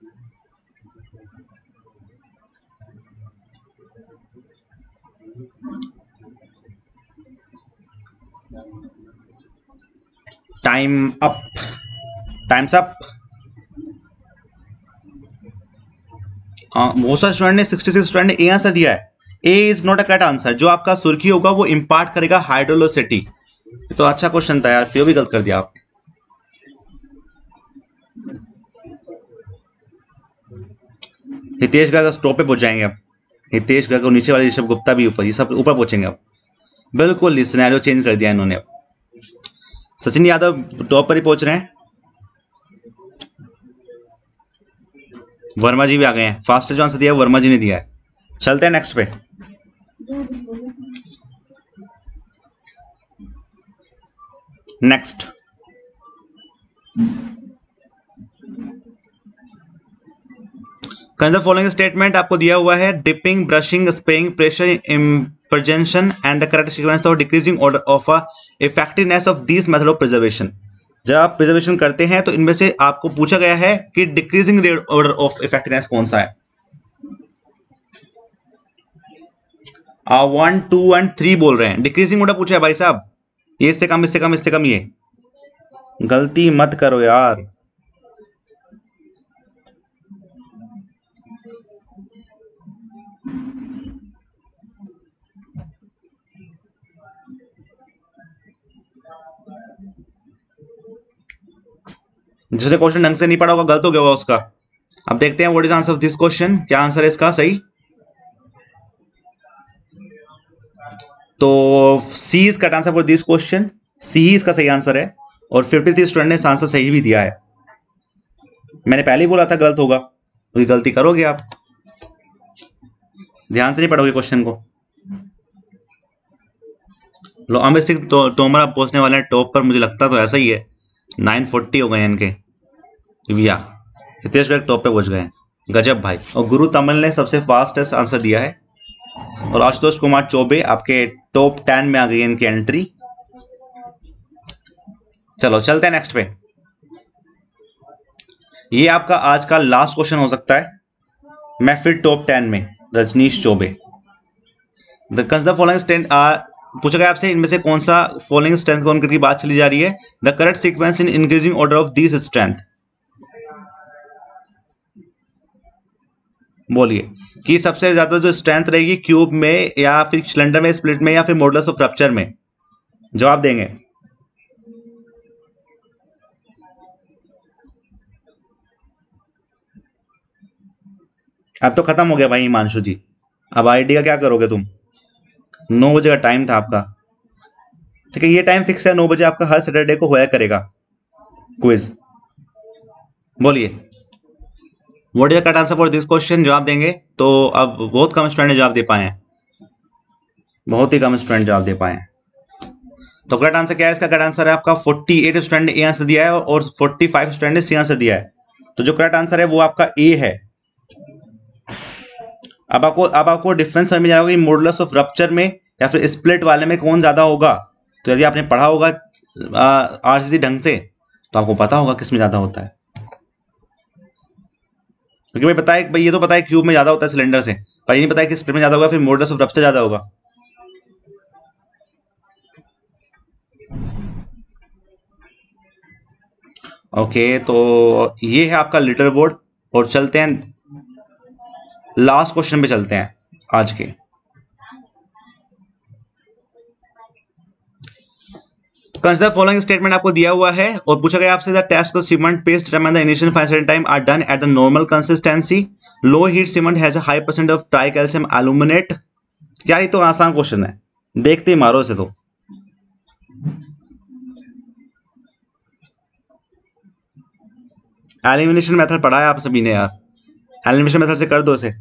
Time up, times up. बहुत सारे स्टूडेंट ने छियासठ स्टूडेंट ने ए आंसर दिया है। A is not a correct answer. जो आपका सुर्खी होगा वो इंपार्ट करेगा हाइड्रोलोसिटी। तो अच्छा क्वेश्चन था यार, फिर भी गलत कर दिया आपने। हितेश गर्ग टॉप पे पहुंच जाएंगे अब। हितेश गर्ग नीचे वाले ऋषभ गुप्ता भी ऊपर, ये सब ऊपर पहुंचेंगे अब। बिल्कुल सिनेरियो चेंज कर दिया इन्होंने। सचिन यादव टॉप पर ही पहुंच रहे हैं। वर्मा जी भी आ गए हैं। फास्टेस्ट आंसर दिया वर्मा जी ने दिया है। चलते हैं नेक्स्ट पे। नेक्स्ट फॉलोइंग स्टेटमेंट आपको दिया हुआ है। Dipping, brushing, spraying, pressure impregnation and the correct sequence of decreasing order of effectiveness of this method of preservation. जब आप प्रिजर्वेशन करते हैं तो इनमें से आपको पूछा गया है कि डिक्रीजिंग ऑर्डर ऑफ इफेक्टिवनेस कौन सा है। वन टू एंड थ्री बोल रहे हैं। डिक्रीजिंग ऑर्डर पूछा है भाई साहब, ये इससे कम इससे कम इससे कम। ये गलती मत करो यार। जिसने क्वेश्चन ढंग से नहीं पढ़ा होगा गलत हो गया होगा उसका। अब देखते हैं what is answer of this question. क्या आंसर है इसका सही? तो C is correct answer for this question. C ही इसका सही आंसर है। और तिरेपन स्टूडेंट ने आंसर सही भी दिया है। मैंने पहले ही बोला था गलत होगा, तो ये गलती करोगे आप, ध्यान से नहीं पढ़ोगे क्वेश्चन को। लो अमित सिंह तो तोमर आप पहुंचने वाले हैं टॉप पर, मुझे लगता तो ऐसा ही है। नाइन फोर्टी हो गए इनके। या हितेश गर्ग टॉप पे पहुंच गए। गजब भाई। और गुरु तमिल ने सबसे फास्टेस्ट आंसर दिया है। और आशुतोष कुमार चौबे आपके टॉप टेन में आ गई इनकी एंट्री। चलो चलते हैं नेक्स्ट पे। ये आपका आज का लास्ट क्वेश्चन हो सकता है। मैं फिर टॉप टेन में Rajneesh Choubey. The following strength पूछा गया आपसे, इनमें से कौन सा फॉलोइंग स्ट्रेंथ कॉन्क्रीट की बात चली जा रही है। The correct sequence in increasing order of this strength. बोलिए कि सबसे ज्यादा जो स्ट्रेंथ रहेगी क्यूब में या फिर सिलेंडर में, स्प्लिट में, या फिर मॉडुलस ऑफ रप्चर में। जवाब देंगे। अब तो खत्म हो गया भाई हिमांशु जी, अब आईडी का क्या करोगे तुम? नौ बजे का टाइम था आपका, ठीक है। ये टाइम फिक्स है, नौ बजे आपका हर सैटरडे को होया करेगा क्विज। बोलिए what is the correct answer for this question. जवाब देंगे। तो अब बहुत कम स्टूडेंट जवाब दे पाए हैं, बहुत ही कम स्टूडेंट जवाब दे पाए हैं। तो करेक्ट आंसर क्या है इसका? करेक्ट आंसर है आपका अड़तालीस स्टूडेंट ने ए आंसर दिया है और पैंतालीस स्टूडेंट ने सी आंसर दिया है। तो जो करेक्ट आंसर है वो आपका ए है। अब आपको अब आपको डिफरेंस समझ में आ रहा होगा कि मॉडुलस ऑफ रप्चर में या फिर स्प्लिट वाले में कौन ज्यादा होगा। तो यदि आपने पढ़ा होगा आरसीसी ढंग से तो आपको पता होगा किस में ज्यादा होता है। क्योंकि भाई पता है भाई, ये तो पता है क्यूब में ज्यादा होता है सिलेंडर से, पर ये नहीं पता है कि स्प्लिट में ज्यादा होगा, फिर मॉडुलस ऑफ रप्चर ज्यादा होगा। ओके, तो ये है आपका लीडर बोर्ड और चलते हैं लास्ट क्वेश्चन पे चलते हैं आज के। कंसीडर फॉलोइंग स्टेटमेंट आपको दिया हुआ है और पूछा गया आपसे the test of cement paste determine the initial final time are done at the normal consistency, low heat cement has a high percent of tri calcium aluminate. यार ये तो आसान क्वेश्चन है, देखते ही मारो इसे। तो एलिमिनेशन मेथड पढ़ा है आप सभी ने यार, एलिमिनेशन मेथड से कर दो इसे।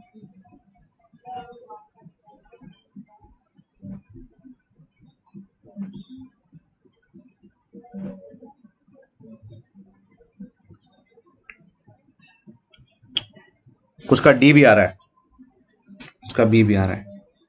कुछ का डी भी आ रहा है, उसका बी भी आ रहा है।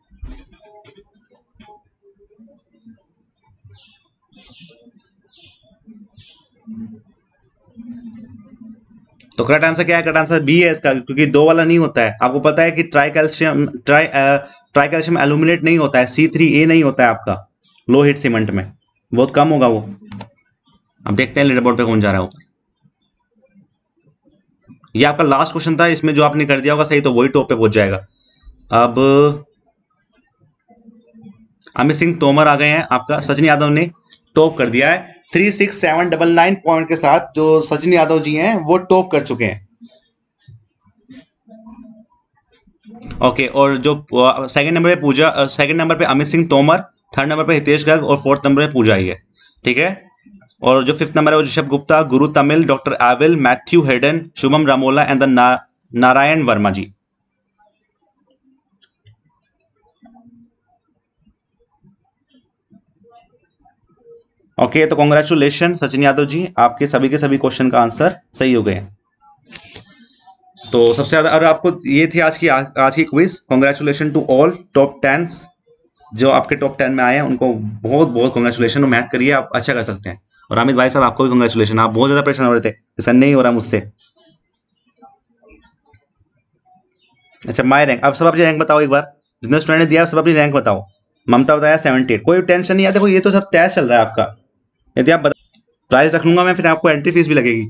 तो करेक्ट आंसर क्या है? करेक्ट आंसर बी है इसका, क्योंकि दो वाला नहीं होता है। आपको पता है कि tri calcium tri tri calcium aluminate नहीं होता है, सी थ्री ए नहीं होता है आपका लो हीट सीमेंट में, बहुत कम होगा वो। अब देखते हैं लीडर बोर्ड पे कौन जा रहा है ऊपर। ये आपका लास्ट क्वेश्चन था, इसमें जो आपने कर दिया होगा सही तो वही टॉप पे पहुंच जाएगा। अब अमित सिंह तोमर आ गए हैं, आपका सचिन यादव ने टॉप कर दिया है three six seven double nine point के साथ। जो सचिन यादव जी हैं वो टॉप कर चुके हैं। ओके, और जो सेकंड नंबर पे पूजा, सेकंड नंबर पे अमित सिंह तोमर, थर्ड नंबर पे हितेश गर्ग और फोर्थ नंबर पे पूजा ही है। ठीक है, और जो फिफ्थ नंबर है वो Rishabh Gupta, Guru Tamil, doctor Evil, Matthew Hayden, Shubham Ramola and the ना, नारायण वर्मा जी। ओके, तो कॉन्ग्रेचुलेशन सचिन यादव जी, आपके सभी के सभी क्वेश्चन का आंसर सही हो गए। तो सबसे ज्यादा, और आपको ये थी आज की आज की quiz. Congratulation to all top tens, जो आपके टॉप टेन में आए हैं उनको बहुत बहुत कॉन्ग्रेचुलेशन। मैथ करिए, आप अच्छा कर सकते हैं। और अमित भाई साहब आपको भी कॉन्ग्रेचुलेशन, आप बहुत ज्यादा परेशान हो रहे थे कि सर नहीं हो रहा मुझसे। अच्छा, माई रैंक, अब सब अपनी रैंक बताओ एक बार, जितने स्टूडेंट ने दिया सब अपनी रैंक बताओ। ममता बताया सेवेंटी एट, कोई टेंशन नहीं है, देखो ये तो सब टेस्ट चल रहा है आपका। यदि आप प्राइस रख लूंगा मैं, फिर आपको एंट्री फीस भी लगेगी।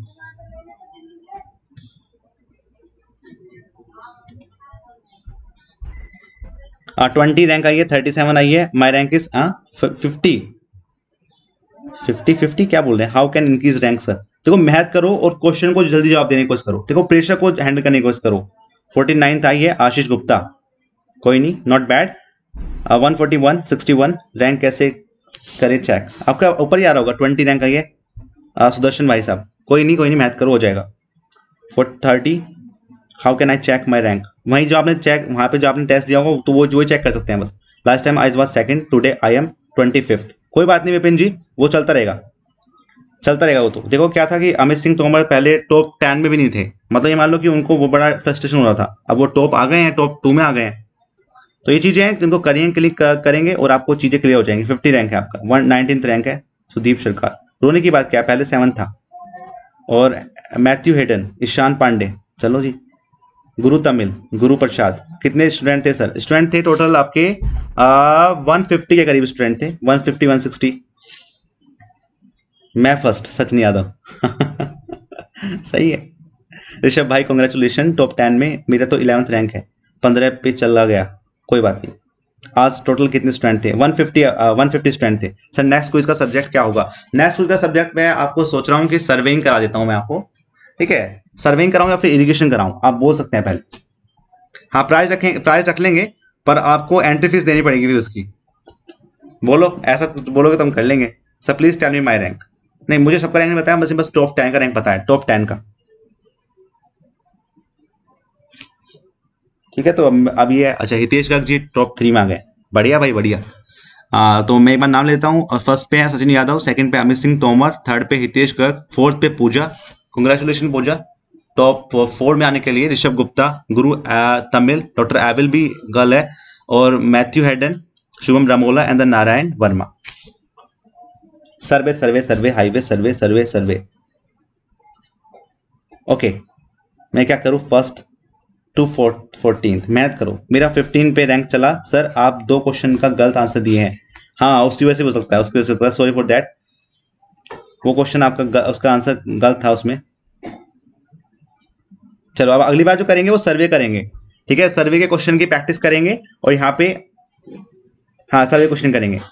ट्वेंटी रैंक आई है, थर्टी सेवन आई है, my rank is fifty fifty fifty क्या बोल रहे हैं? How can increase rank sir? देखो मैथ करो और क्वेश्चन को जल्दी जवाब देने की कोशिश करो, देखो प्रेशर को हैंडल करने की कोशिश करो। फोर्टी नाइन्थ आई है आशीष गुप्ता, कोई नहीं, not bad. One forty one sixty one rank कैसे करे चेक? आपका ऊपर ही आ रहा होगा, ट्वेंटी रैंक आई है uh, सुदर्शन भाई साहब, कोई नहीं कोई नहीं मैथ करो, हो जाएगा। Four thirty, how can I check my rank? वहीं जो आपने चेक, वहाँ पे जो आपने टेस्ट दिया होगा तो वो जो चेक कर सकते हैं बस। Last time I was second, today I am twenty fifth. कोई बात नहीं विपिन जी, वो चलता रहेगा चलता रहेगा वो तो। देखो क्या था कि अमित सिंह तोमर पहले टॉप टेन में भी नहीं थे, मतलब ये मान लो कि उनको वो बड़ा फ्रस्ट्रेशन हो रहा था, अब वो टॉप आ गए हैं, टॉप टू में आ गए हैं। तो ये चीजें हैं जिनको करेंगे, क्लिक करेंगे और आपको चीजें क्लियर हो जाएंगी। फिफ्टी रैंक है आपका, वन नाइनटीन रैंक है सुदीप सरकार। रोने की बात क्या है, पहले सेवन था। और मैथ्यू हेडन, ईशान पांडे, चलो जी, गुरु तमिल, गुरु प्रसाद। कितने स्टूडेंट थे सर? स्टूडेंट थे टोटल आपके वन फिफ्टी के करीब स्टूडेंट थे, वन फिफ्टी वन सिक्सटी। मैं फर्स्ट, सचिन यादव सही है। ऋषभ भाई कॉन्ग्रेचुलेशन, टॉप टेन में। मेरा तो इलेवंथ रैंक है, पंद्रह पे चला गया, कोई बात नहीं। आज टोटल कितने स्टूडेंट थे? One fifty one fifty student थे सर। नेक्स्ट क्विज का सब्जेक्ट क्या होगा? नेक्स्ट क्विज का सब्जेक्ट मैं आपको सोच रहा हूँ कि सर्वेइंग करा देता हूँ मैं आपको, ठीक है? सर्वेइंग कराऊं या फिर इरिगेशन कराऊं, आप बोल सकते हैं पहले। हाँ, प्राइस रखें, प्राइस रख लेंगे, पर आपको एंट्री फीस देनी पड़ेगी फिर उसकी। बोलो, ऐसा बोलोगे तो हम कर लेंगे। Sir please tell me my rank. नहीं, मुझे सबका रैंक नहीं बताया, बस बस टॉप टेन का रैंक पता है, टॉप टेन का। ठीक है, तो अब ये, अच्छा हितेश गर्ग जी टॉप थ्री में आ गए, बढ़िया भाई बढ़िया। आ, तो मैं एक बार नाम लेता हूँ। फर्स्ट पे है सचिन यादव, सेकंड पे अमित सिंह तोमर, थर्ड पे हितेश गर्ग, फोर्थ पे Pooja. Congratulation Pooja. Top four में आने के लिए ऋषभ गुप्ता, गुरु तमिल, डॉक्टर एविल भी गर्ल है, और Matthew Hayden, Shubham Ramola and the Narayan Verma. Survey survey survey highway survey survey survey. Okay, मैं क्या करूँ? फर्स्ट टू फोर्टीन मैथ करो। मेरा फिफ्टीन पे रैंक चला सर, आप दो क्वेश्चन का गलत आंसर दिए हैं। हाँ, उसकी वजह से हो सकता है, उसकी वजह से हो सकता है, सॉरी फॉर दैट। वो क्वेश्चन आपका उसका आंसर गलत था उसमें। चलो अब अगली बार जो करेंगे वो सर्वे करेंगे, ठीक है? सर्वे के क्वेश्चन की प्रैक्टिस करेंगे और यहाँ पे हाँ सर्वे क्वेश्चन करेंगे।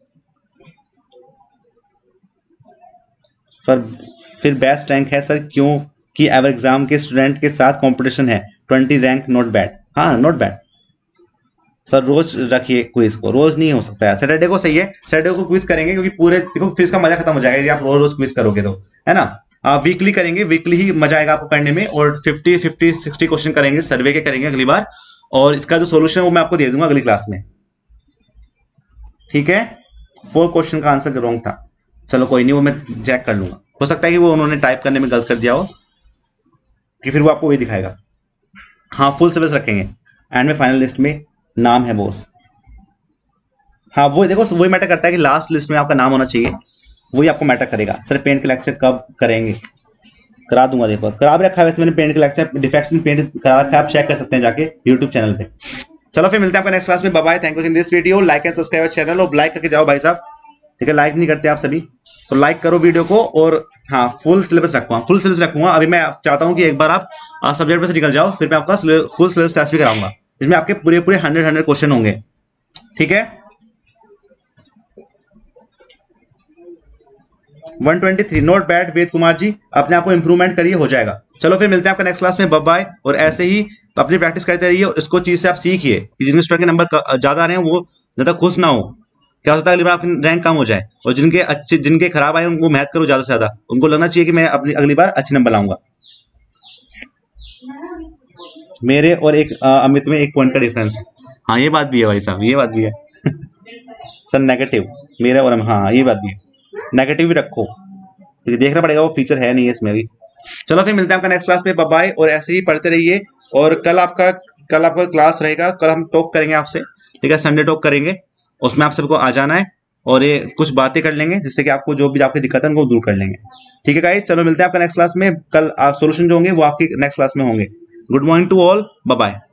सर फिर बेस्ट रैंक है सर, क्यों कि एवर एग्जाम के स्टूडेंट के साथ कंपटीशन है। Twenty rank not bad. हाँ नॉट बैड सर, रोज रखिए क्विज को, रोज नहीं हो सकता है। सैटरडे को सही है, सैटरडे को क्विज करेंगे क्योंकि पूरे देखो फिर इसका मजा खत्म हो जाएगा यदि आप रोज रोज क्विज करोगे तो, है ना? आप वीकली करेंगे, वीकली ही मजा आएगा आपको करने में। और फिफ्टी फिफ्टी सिक्सटी क्वेश्चन करेंगे, सर्वे के करेंगे अगली बार, और इसका जो सोल्यूशन है वो मैं आपको दे दूंगा अगली क्लास में, ठीक है? फोर क्वेश्चन का आंसर रॉन्ग था, चलो कोई नहीं, वो मैं चेक कर लूंगा। हो सकता है कि वो उन्होंने टाइप करने में गलत कर दिया हो, कि फिर वो आपको वही दिखाएगा। हाँ फुल सिलेबस रखेंगे, एंड में फाइनल लिस्ट में नाम है बॉस। हाँ वो देखो वही मैटर करता है कि लास्ट लिस्ट में आपका नाम होना चाहिए, वही आपको मैटर करेगा। सर पेंट के लेक्चर कब करेंगे? करा दूंगा, देखो करा भी रखा है वैसे मैंने पेंट के लेक्चर, डिफेक्ट्स में पेंट करा रखा है, आप चेक कर सकते हैं जाके यूट्यूब चैनल पे। चलो फिर मिलते हैं आपका नेक्स्ट क्लास में, bye bye, thank you in this video, like and subscribe channel, और लाइक करके जाओ भाई साहब, ठीक है? लाइक नहीं करते आप सभी, तो लाइक करो वीडियो को। और हाँ फुल सिलेबस रखूंगा, फुल सिलेबस रखूंगा। अभी मैं चाहता हूँ कि एक बार आप सब्जेक्ट में से निकल जाओ, फिर मैं आपका फुल सिलेबस टेस्ट भी कराऊंगा, इसमें आपके पूरे पूरे हंड्रेड हंड्रेड क्वेश्चन होंगे, ठीक है? One twenty three not bad Ved Kumar ji, अपने आप को इंप्रूवमेंट करिए, हो जाएगा। चलो फिर मिलते हैं आपका नेक्स्ट क्लास में, बाय बाय। और ऐसे ही अपनी प्रैक्टिस करते रहिए, इसको चीज से आप सीखिए कि जिनके स्टूडेंट के नंबर ज्यादा आ रहे हैं वो ज्यादा खुश ना हो, क्या होता है अगली बार आपकी रैंक कम हो जाए, और जिनके अच्छे जिनके खराब आए उनको मेहनत करो ज्यादा से ज्यादा, उनको लगना चाहिए कि मैं अपनी अगली बार अच्छे नंबर लाऊंगा। मेरे और एक अ, अमित में एक पॉइंट का डिफरेंस है। हाँ ये बात भी है भाई साहब, ये बात भी है सर नेगेटिव मेरा और हाँ ये बात भी है, नेगेटिव भी रखो क्योंकि देखना पड़ेगा, वो फीचर है नहीं है इसमें भी। चलो फिर मिलते हैं आपका नेक्स्ट क्लास में, बाय बाय। और ऐसे ही पढ़ते रहिए, और कल आपका कल आपका क्लास रहेगा, कल हम टॉक करेंगे आपसे, ठीक है? संडे टॉक करेंगे, उसमें आप सबको आ जाना है, और ये कुछ बातें कर लेंगे जिससे कि आपको जो भी आपकी दिक्कत है उनको दूर कर लेंगे, ठीक है गाइस? चलो मिलते हैं आपका नेक्स्ट क्लास में, कल आप सोल्यूशन जो होंगे वो आपकी नेक्स्ट क्लास में होंगे। Good morning to all, bye bye.